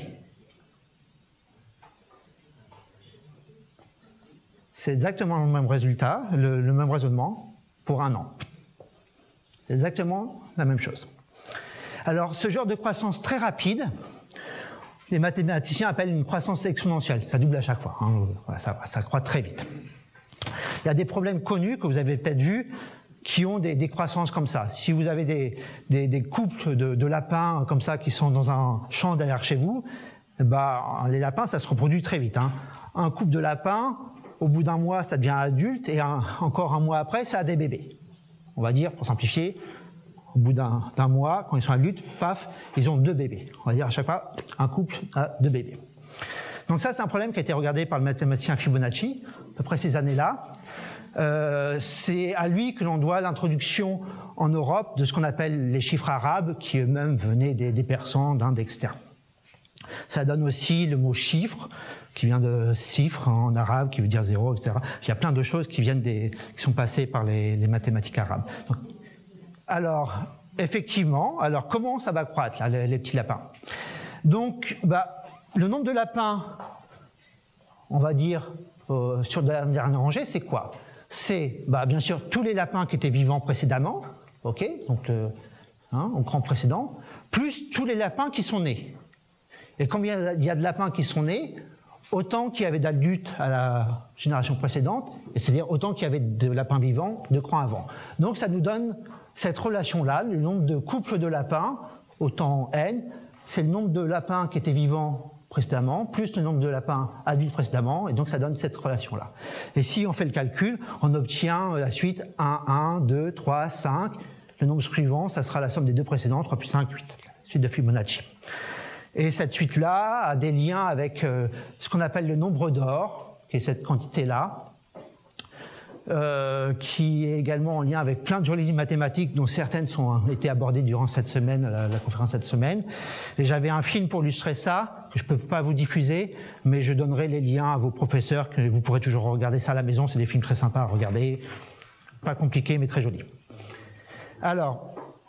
C'est exactement le même résultat, le, le même raisonnement pour un an. C'est exactement la même chose. Alors, ce genre de croissance très rapide, les mathématiciens appellent une croissance exponentielle. Ça double à chaque fois, hein. ça, ça croît très vite. Il y a des problèmes connus que vous avez peut-être vus qui ont des, des croissances comme ça. Si vous avez des, des, des couples de, de lapins comme ça qui sont dans un champ derrière chez vous, bah, les lapins, ça se reproduit très vite, hein. Un couple de lapins, au bout d'un mois, ça devient adulte et un, encore un mois après, ça a des bébés. On va dire, pour simplifier, au bout d'un d'un mois, quand ils sont adultes, paf, ils ont deux bébés. On va dire à chaque fois, un couple a deux bébés. Donc ça, c'est un problème qui a été regardé par le mathématicien Fibonacci, à peu près ces années-là. Euh, c'est à lui que l'on doit l'introduction en Europe de ce qu'on appelle les chiffres arabes, qui eux-mêmes venaient des, des Persans, d'Inde, et cetera. Ça donne aussi le mot chiffre, qui vient de cifre en arabe, qui veut dire zéro, et cetera. Il y a plein de choses qui viennent des, qui sont passées par les, les mathématiques arabes. Donc, alors, effectivement, alors comment ça va croître, là, les, les petits lapins? Donc, bah, le nombre de lapins, on va dire, euh, sur la dernière rangée, c'est quoi? C'est, bah, bien sûr, tous les lapins qui étaient vivants précédemment, ok, donc le, hein, au cran précédent, plus tous les lapins qui sont nés. Et combien il y a de lapins qui sont nés? Autant qu'il y avait d'adultes à la génération précédente, et c'est-à-dire autant qu'il y avait de lapins vivants de cran avant. Donc ça nous donne cette relation-là, le nombre de couples de lapins, autant n, c'est le nombre de lapins qui étaient vivants précédemment, plus le nombre de lapins adultes précédemment, et donc ça donne cette relation-là. Et si on fait le calcul, on obtient la suite un, un, deux, trois, cinq. Le nombre suivant, ça sera la somme des deux précédents, trois plus cinq, huit. Suite de Fibonacci. Et cette suite-là a des liens avec euh, ce qu'on appelle le nombre d'or, qui est cette quantité-là, euh, qui est également en lien avec plein de jolies mathématiques, dont certaines ont été abordées durant cette semaine, la, la conférence cette semaine. Et j'avais un film pour illustrer ça, que je ne peux pas vous diffuser, mais je donnerai les liens à vos professeurs, que vous pourrez toujours regarder ça à la maison. C'est des films très sympas à regarder, pas compliqués, mais très jolis. Alors,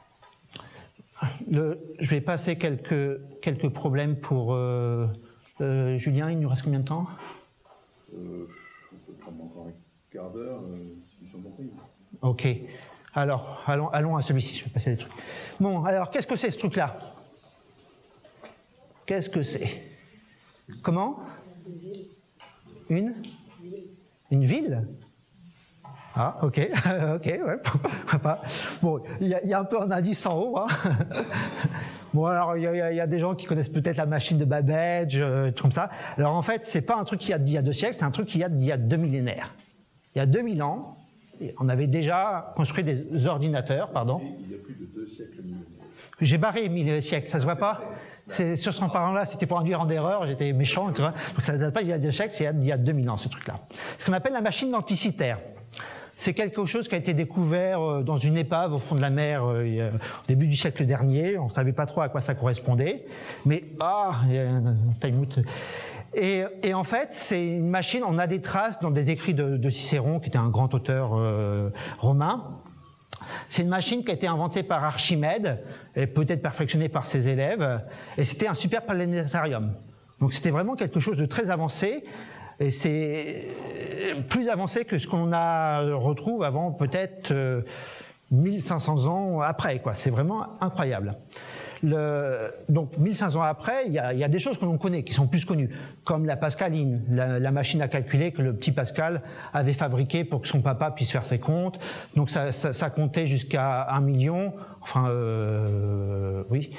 le, je vais passer quelques, quelques problèmes pour... Euh, euh, Julien, il nous reste combien de temps? euh, On peut prendre encore un quart d'heure, euh, discussion comprise. Ok. Alors, allons, allons à celui-ci, je vais passer des trucs. Bon, alors, qu'est-ce que c'est ce truc-là? Qu'est-ce que c'est? Comment? Une? Une ville? Ah, ok, ok, ouais, pourquoi pas. Bon, il y, y a un peu un indice en haut, hein. Bon, alors, il y, y, y a des gens qui connaissent peut-être la machine de Babbage, euh, tout comme ça. Alors, en fait, c'est pas un truc qu'il y a d'il y a deux siècles, c'est un truc qu'il y a d'il y a deux millénaires. Il y a deux mille ans, on avait déjà construit des ordinateurs, pardon. Il y a plus de deux siècles millénaires. J'ai barré mille siècles, ça se voit pas? Sur ce parlant-là, c'était pour induire en erreur, j'étais méchant, tu vois. Donc ça ne date pas il y a deux siècles, c'est il y a deux mille ans, ce truc-là. Ce qu'on appelle la machine denticitaire. C'est quelque chose qui a été découvert dans une épave au fond de la mer au début du siècle dernier. On ne savait pas trop à quoi ça correspondait. Mais, ah, il y a un time-out. Et, et en fait, c'est une machine, on a des traces dans des écrits de, de Cicéron, qui était un grand auteur euh, romain. C'est une machine qui a été inventée par Archimède, et peut-être perfectionnée par ses élèves. Et c'était un super planétarium. Donc c'était vraiment quelque chose de très avancé. Et c'est plus avancé que ce qu'on a retrouve avant peut-être euh, mille cinq cents ans après, quoi. C'est vraiment incroyable. Le, donc mille cinq cents ans après, il y a, il y a des choses que l'on connaît, qui sont plus connues, comme la Pascaline, la, la machine à calculer que le petit Pascal avait fabriquée pour que son papa puisse faire ses comptes. Donc ça, ça, ça comptait jusqu'à un million, enfin euh, oui.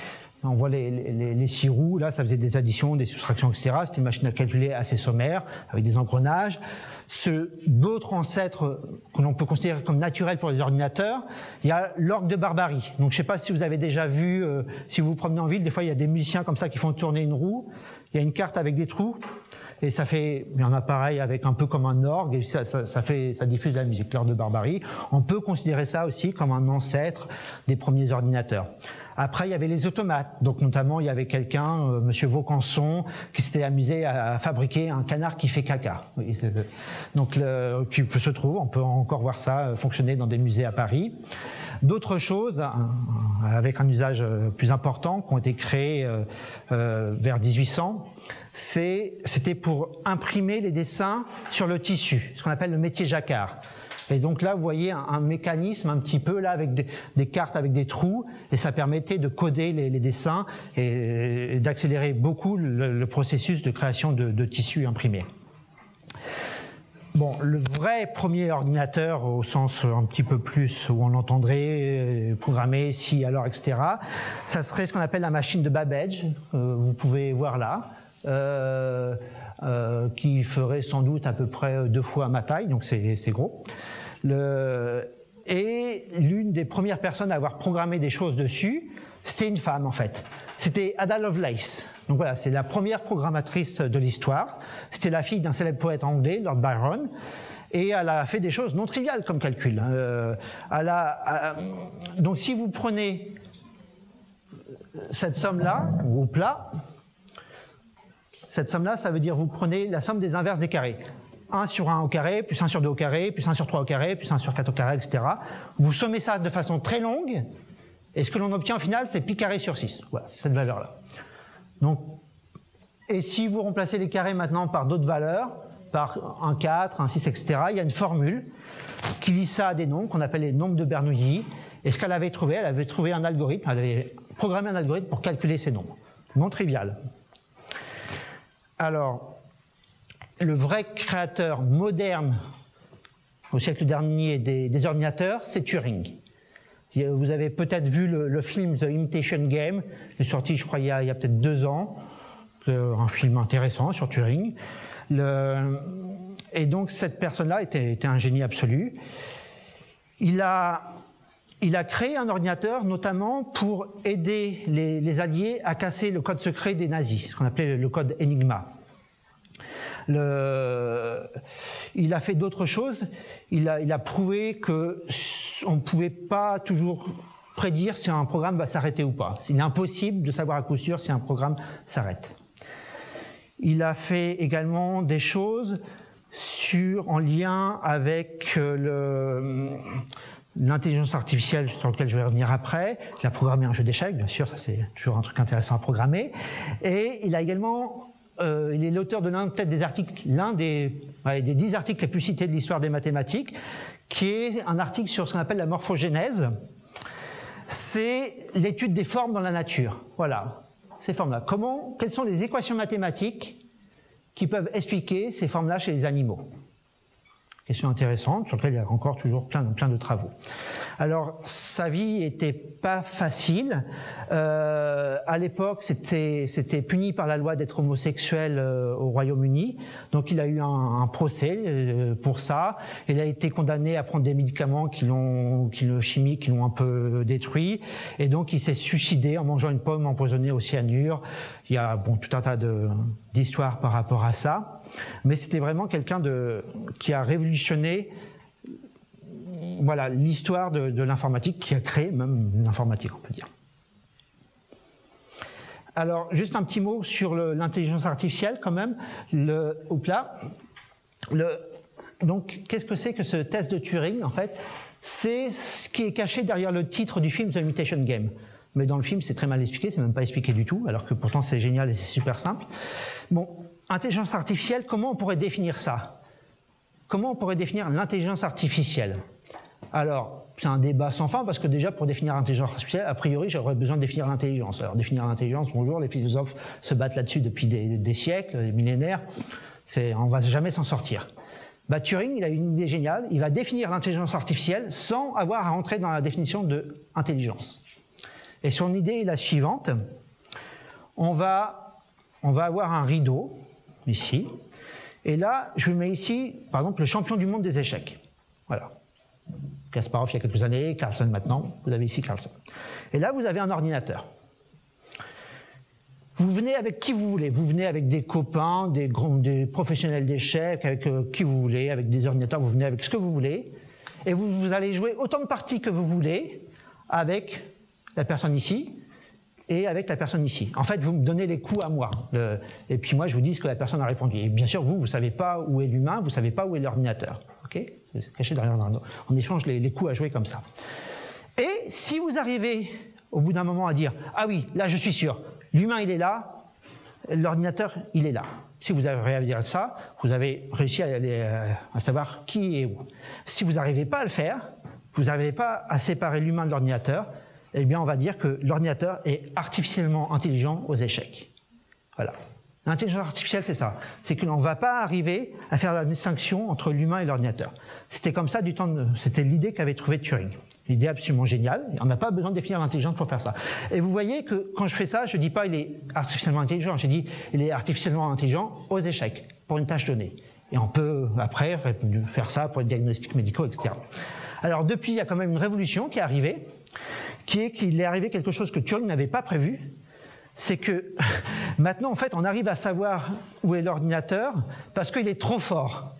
On voit les, les, les six roues, là, ça faisait des additions, des soustractions, et cetera. C'était une machine à calculer assez sommaire, avec des engrenages. D'autres ancêtres que l'on peut considérer comme naturels pour les ordinateurs, il y a l'orgue de Barbarie. Donc je ne sais pas si vous avez déjà vu, euh, si vous vous promenez en ville, des fois il y a des musiciens comme ça qui font tourner une roue. Il y a une carte avec des trous, et ça fait, il y en a pareil avec un peu comme un orgue, et ça, ça, ça, fait, ça diffuse la musique, l'orgue de Barbarie. On peut considérer ça aussi comme un ancêtre des premiers ordinateurs. Après, il y avait les automates. Donc, notamment, il y avait quelqu'un, euh, Monsieur Vaucanson, qui s'était amusé à, à fabriquer un canard qui fait caca. Oui, donc, le, qui se trouve, on peut encore voir ça fonctionner dans des musées à Paris. D'autres choses, un, avec un usage plus important, qui ont été créées euh, euh, vers mille huit cents, c'était pour imprimer les dessins sur le tissu, ce qu'on appelle le métier jacquard. Et donc là, vous voyez un, un mécanisme un petit peu là avec des, des cartes avec des trous, et ça permettait de coder les, les dessins et, et d'accélérer beaucoup le, le processus de création de, de tissus imprimés. Bon, le vrai premier ordinateur au sens un petit peu plus où on entendrait programmer si, alors, et cetera, ça serait ce qu'on appelle la machine de Babbage, euh, vous pouvez voir là. Euh, Euh, qui ferait sans doute à peu près deux fois ma taille, donc c'est gros. Le, et l'une des premières personnes à avoir programmé des choses dessus, c'était une femme en fait. C'était Ada Lovelace. Donc voilà, c'est la première programmatrice de l'histoire. C'était la fille d'un célèbre poète anglais, Lord Byron. Et elle a fait des choses non triviales comme calcul. Euh, elle a, euh, donc si vous prenez cette somme-là, au plat, cette somme-là, ça veut dire vous prenez la somme des inverses des carrés. un sur un au carré, plus un sur deux au carré, plus un sur trois au carré, plus un sur quatre au carré, et cetera. Vous sommez ça de façon très longue, et ce que l'on obtient au final, c'est pi carré sur six. Voilà, cette valeur-là. Donc, et si vous remplacez les carrés maintenant par d'autres valeurs, par un quatre, un six, et cetera, il y a une formule qui lie ça à des nombres qu'on appelle les nombres de Bernoulli. Et ce qu'elle avait trouvé, elle avait trouvé un algorithme, elle avait programmé un algorithme pour calculer ces nombres. Non trivial. Alors, le vrai créateur moderne au siècle dernier des, des ordinateurs, c'est Turing. Vous avez peut-être vu le, le film The Imitation Game, qui est sorti, je crois, il y a, il y a peut-être deux ans, un film intéressant sur Turing. Le, et donc, cette personne-là était, était un génie absolu. Il a, il a créé un ordinateur, notamment pour aider les, les Alliés à casser le code secret des nazis, ce qu'on appelait le code Enigma. Le, il a fait d'autres choses. Il a, il a prouvé qu'on ne pouvait pas toujours prédire si un programme va s'arrêter ou pas. Il est impossible de savoir à coup sûr si un programme s'arrête. Il a fait également des choses sur, en lien avec le... l'intelligence artificielle, sur laquelle je vais revenir après. Il a programmé un jeu d'échecs, bien sûr, ça c'est toujours un truc intéressant à programmer. Et il a également, euh, il est l'auteur de l'un peut-être des articles, l'un des, ouais, des dix articles les plus cités de l'histoire des mathématiques, qui est un article sur ce qu'on appelle la morphogénèse. C'est l'étude des formes dans la nature. Voilà, ces formes-là. Comment, quelles sont les équations mathématiques qui peuvent expliquer ces formes-là chez les animaux? Question intéressante, sur laquelle il y a encore toujours plein, plein de travaux. Alors, sa vie était pas facile. Euh, à l'époque, c'était c'était puni par la loi d'être homosexuel euh, au Royaume-Uni. Donc, il a eu un, un procès euh, pour ça. Il a été condamné à prendre des médicaments qui l'ont, qui le chimiques, qui l'ont un peu détruit. Et donc, il s'est suicidé en mangeant une pomme empoisonnée au cyanure. Il y a bon tout un tas de d'histoires par rapport à ça. Mais c'était vraiment quelqu'un de qui a révolutionné voilà l'histoire de, de l'informatique, qui a créé même l'informatique, on peut dire. Alors juste un petit mot sur l'intelligence artificielle quand même. Le, oups là, le, donc qu'est-ce que c'est que ce test de Turing en fait? C'est ce qui est caché derrière le titre du film The Imitation Game. Mais dans le film, c'est très mal expliqué, c'est même pas expliqué du tout, alors que pourtant c'est génial et c'est super simple. Bon, intelligence artificielle, comment on pourrait définir ça? Comment on pourrait définir l'intelligence artificielle? Alors, c'est un débat sans fin, parce que déjà, pour définir l'intelligence artificielle, a priori, j'aurais besoin de définir l'intelligence. Alors, définir l'intelligence, bonjour, les philosophes se battent là-dessus depuis des, des siècles, des millénaires, on ne va jamais s'en sortir. Bah, Turing, il a une idée géniale, il va définir l'intelligence artificielle sans avoir à rentrer dans la définition de intelligence. Et son idée est la suivante, on va, on va avoir un rideau, ici. Et là, je vous mets ici, par exemple, le champion du monde des échecs. Voilà. Kasparov il y a quelques années, Carlsen maintenant, vous avez ici Carlsen. Et là, vous avez un ordinateur. Vous venez avec qui vous voulez. Vous venez avec des copains, des, grands, des professionnels d'échecs, avec euh, qui vous voulez, avec des ordinateurs, vous venez avec ce que vous voulez. Et vous, vous allez jouer autant de parties que vous voulez avec la personne ici et avec la personne ici. En fait, vous me donnez les coups à moi. Le, et puis moi, je vous dis ce que la personne a répondu. Et bien sûr, vous, vous ne savez pas où est l'humain, vous ne savez pas où est l'ordinateur. Ok ? C'est caché derrière un. On échange les, les coups à jouer comme ça. Et si vous arrivez, au bout d'un moment, à dire « Ah oui, là, je suis sûr, l'humain, il est là, l'ordinateur, il est là. » Si vous arrivez à dire ça, vous avez réussi à, aller, à savoir qui est où. Si vous n'arrivez pas à le faire, vous n'arrivez pas à séparer l'humain de l'ordinateur, eh bien, on va dire que l'ordinateur est artificiellement intelligent aux échecs. Voilà. L'intelligence artificielle, c'est ça. C'est que l'on ne va pas arriver à faire la distinction entre l'humain et l'ordinateur. C'était comme ça du temps de... C'était l'idée qu'avait trouvée Turing. L'idée absolument géniale. On n'a pas besoin de définir l'intelligence pour faire ça. Et vous voyez que quand je fais ça, je ne dis pas il est artificiellement intelligent. Je dis il est artificiellement intelligent aux échecs, pour une tâche donnée. Et on peut, après, faire ça pour les diagnostics médicaux, et cetera. Alors, depuis, il y a quand même une révolution qui est arrivée, qui est qu'il est arrivé quelque chose que Turing n'avait pas prévu. C'est que maintenant, en fait, on arrive à savoir où est l'ordinateur parce qu'il est trop fort.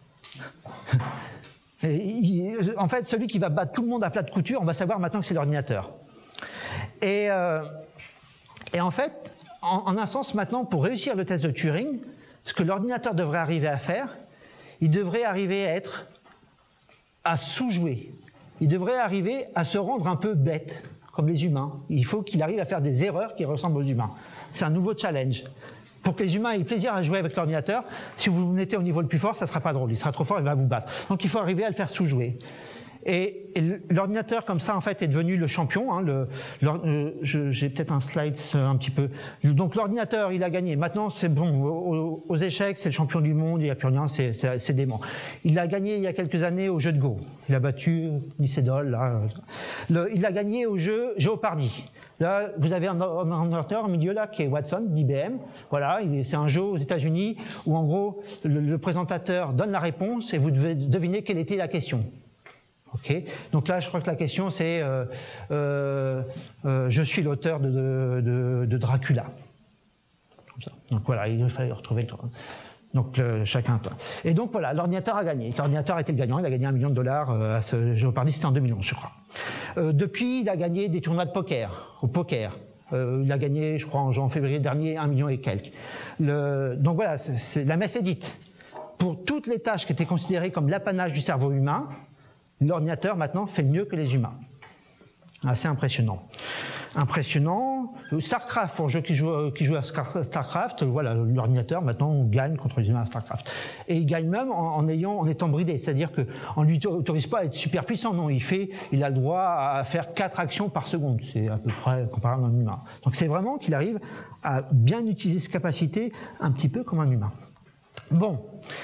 Et il, en fait, celui qui va battre tout le monde à plat de couture, on va savoir maintenant que c'est l'ordinateur. Et, euh, et en fait, en, en un sens, maintenant, pour réussir le test de Turing, ce que l'ordinateur devrait arriver à faire, il devrait arriver à être à sous-jouer. Il devrait arriver à se rendre un peu bête, comme les humains. Il faut qu'il arrive à faire des erreurs qui ressemblent aux humains. C'est un nouveau challenge. Pour que les humains aient plaisir à jouer avec l'ordinateur, si vous vous mettez au niveau le plus fort, ça ne sera pas drôle. Il sera trop fort, il va vous battre. Donc il faut arriver à le faire sous-jouer. Et, et l'ordinateur, comme ça, en fait, est devenu le champion. Hein, le, le, j'ai peut-être un slide un petit peu. Donc l'ordinateur, il a gagné. Maintenant, c'est bon. Aux, aux échecs, c'est le champion du monde. Il n'y a plus rien, c'est dément. Il a gagné il y a quelques années au jeu de Go. Il a battu Nicédol. Là. Le, il a gagné au jeu Jeopardy. Là, vous avez un, un ordinateur au milieu là qui est Watson d'I B M. Voilà, c'est un jeu aux États-Unis où en gros le, le présentateur donne la réponse et vous devez deviner quelle était la question. Ok. Donc là, je crois que la question c'est euh, euh, euh, je suis l'auteur de, de, de, de Dracula. Comme ça. Donc voilà, il fallait retrouver le. Donc le, chacun. Et donc voilà, l'ordinateur a gagné. L'ordinateur était le gagnant. Il a gagné un million de dollars à ce Jeopardy. C'était en deux mille onze, je crois. Euh, depuis, il a gagné des tournois de poker, au poker. Euh, il a gagné, je crois, en, en février dernier, un million et quelques. Le, donc voilà, c'est, c'est, la messe est dite. Pour toutes les tâches qui étaient considérées comme l'apanage du cerveau humain, l'ordinateur maintenant fait mieux que les humains. Assez impressionnant. Impressionnant. Starcraft, pour ceux qui jouent, qui jouent à Starcraft, voilà, l'ordinateur maintenant gagne contre les humains à Starcraft. Et il gagne même en, en ayant, en étant bridé, c'est-à-dire qu'on ne lui autorise pas à être super puissant, non, il fait, il a le droit à faire quatre actions par seconde, c'est à peu près comparable à un humain. Donc c'est vraiment qu'il arrive à bien utiliser ses capacités un petit peu comme un humain. Bon.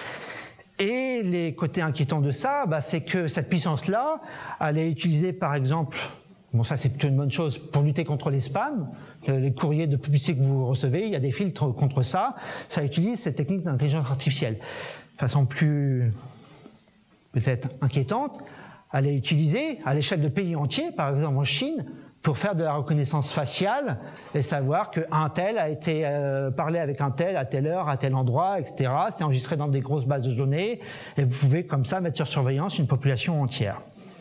Et les côtés inquiétants de ça, bah, c'est que cette puissance-là, elle est utilisée par exemple. Bon, ça c'est plutôt une bonne chose pour lutter contre les spams, les courriers de publicité que vous recevez, il y a des filtres contre ça. Ça utilise cette technique d'intelligence artificielle. De façon plus peut-être inquiétante, elle est utilisée à l'échelle de pays entiers, par exemple en Chine, pour faire de la reconnaissance faciale et savoir qu'un tel a été euh, parlé avec un tel à telle heure, à tel endroit, et cetera. C'est enregistré dans des grosses bases de données et vous pouvez comme ça mettre sur surveillance une population entière.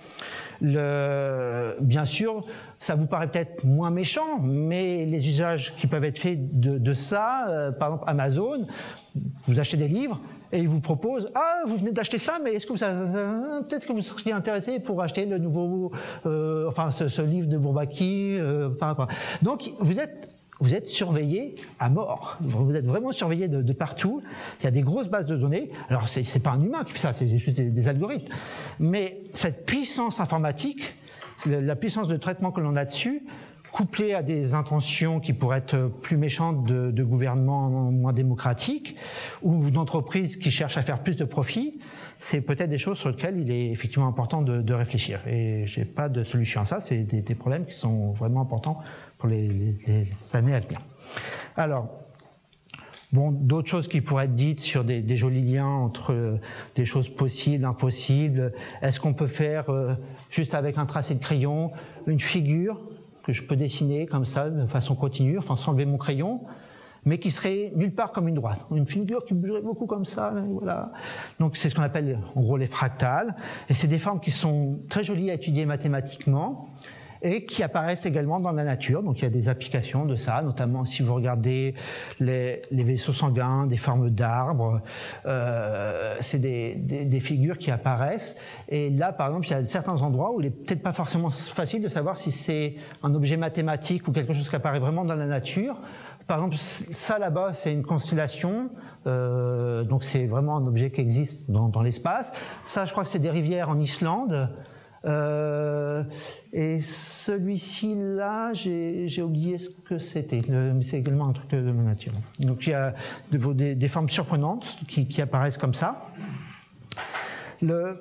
Le, bien sûr, ça vous paraît peut-être moins méchant, mais les usages qui peuvent être faits de, de ça, euh, par exemple Amazon, vous achetez des livres et ils vous proposent « Ah, vous venez d'acheter ça, mais est-ce que vous euh, peut-être que vous seriez intéressé pour acheter le nouveau, euh, enfin ce, ce livre de Bourbaki euh, ?» Donc vous êtes Vous êtes surveillé à mort. Vous êtes vraiment surveillé de, de partout. Il y a des grosses bases de données. Alors, c'est, c'est pas un humain qui fait ça, c'est juste des, des algorithmes. Mais cette puissance informatique, la puissance de traitement que l'on a dessus, couplée à des intentions qui pourraient être plus méchantes de, de gouvernements moins démocratiques ou d'entreprises qui cherchent à faire plus de profit, c'est peut-être des choses sur lesquelles il est effectivement important de, de réfléchir. Et j'ai pas de solution à ça. C'est des, des problèmes qui sont vraiment importants pour les, les, les années à venir. Alors, bon, d'autres choses qui pourraient être dites sur des, des jolis liens entre euh, des choses possibles, impossibles. Est-ce qu'on peut faire, euh, juste avec un tracé de crayon, une figure que je peux dessiner comme ça, de façon continue, enfin sans enlever mon crayon, mais qui serait nulle part comme une droite. Une figure qui bougerait beaucoup comme ça, là, voilà. Donc c'est ce qu'on appelle en gros les fractales. Et c'est des formes qui sont très jolies à étudier mathématiquement et qui apparaissent également dans la nature. Donc il y a des applications de ça, notamment si vous regardez les, les vaisseaux sanguins, des formes d'arbres, euh, c'est des, des, des figures qui apparaissent. Et là, par exemple, il y a certains endroits où il n'est peut-être pas forcément facile de savoir si c'est un objet mathématique ou quelque chose qui apparaît vraiment dans la nature. Par exemple, ça là-bas, c'est une constellation, euh, donc c'est vraiment un objet qui existe dans, dans l'espace. Ça, je crois que c'est des rivières en Islande. Euh, et celui-ci là, j'ai oublié ce que c'était, mais c'est également un truc de la nature. Donc il y a des, des formes surprenantes qui, qui apparaissent comme ça. Le,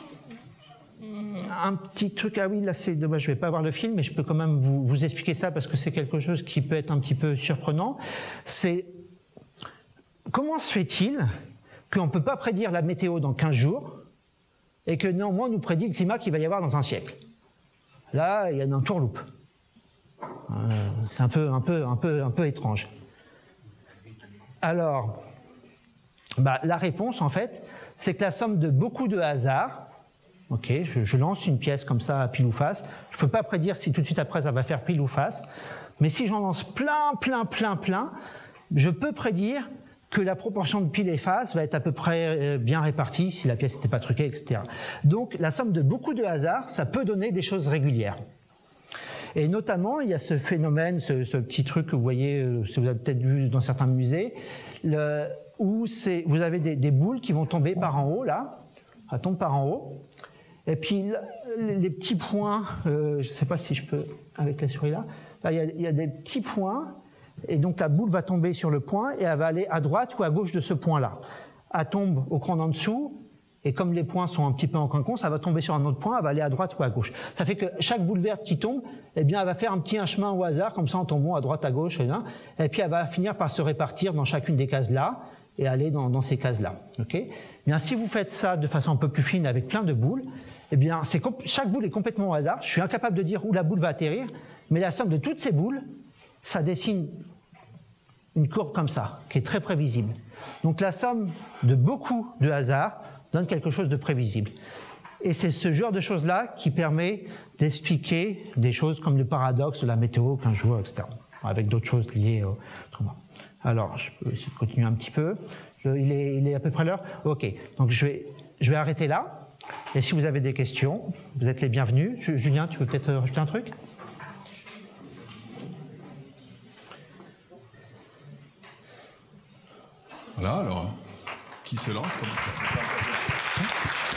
un petit truc, ah oui, là c'est dommage, je vais pas avoir le film, mais je peux quand même vous, vous expliquer ça parce que c'est quelque chose qui peut être un petit peu surprenant. C'est comment se fait-il qu'on ne peut pas prédire la météo dans quinze jours et que néanmoins on nous prédit le climat qu'il va y avoir dans un siècle. Là, il y a un tourloupe. Euh, c'est un peu, un, peu, un, peu, un peu étrange. Alors, bah, la réponse, en fait, c'est que la somme de beaucoup de hasards, ok, je, je lance une pièce comme ça à pile ou face, je ne peux pas prédire si tout de suite après ça va faire pile ou face, mais si j'en lance plein, plein, plein, plein, je peux prédire que la proportion de pile et face va être à peu près bien répartie si la pièce n'était pas truquée, et cetera. Donc la somme de beaucoup de hasards, ça peut donner des choses régulières. Et notamment, il y a ce phénomène, ce, ce petit truc que vous voyez, si vous avez peut-être vu dans certains musées, le, où vous avez des, des boules qui vont tomber par en haut, là, ça tombe par en haut, et puis les petits points, euh, je ne sais pas si je peux, avec la souris là, là il, y a, il y a des petits points, et donc la boule va tomber sur le point et elle va aller à droite ou à gauche de ce point-là. Elle tombe au coin d'en dessous et comme les points sont un petit peu en coin, ça va tomber sur un autre point, elle va aller à droite ou à gauche. Ça fait que chaque boule verte qui tombe, eh bien, elle va faire un petit un chemin au hasard, comme ça en tombant à droite, à gauche, et puis elle va finir par se répartir dans chacune des cases-là et aller dans, dans ces cases-là. Okay ? Bien, si vous faites ça de façon un peu plus fine avec plein de boules, eh bien, chaque boule est complètement au hasard. Je suis incapable de dire où la boule va atterrir, mais la somme de toutes ces boules, ça dessine une courbe comme ça, qui est très prévisible. Donc la somme de beaucoup de hasards donne quelque chose de prévisible. Et c'est ce genre de choses-là qui permet d'expliquer des choses comme le paradoxe de la météo, quinze jours, et cetera. Avec d'autres choses liées autrement. Alors, je peux essayer de continuer un petit peu. Je, il, est, il est à peu près l'heure ? Ok, donc je vais, je vais arrêter là. Et si vous avez des questions, vous êtes les bienvenus. Julien, tu veux peut-être rajouter un truc ? Voilà, alors, qui se lance comme...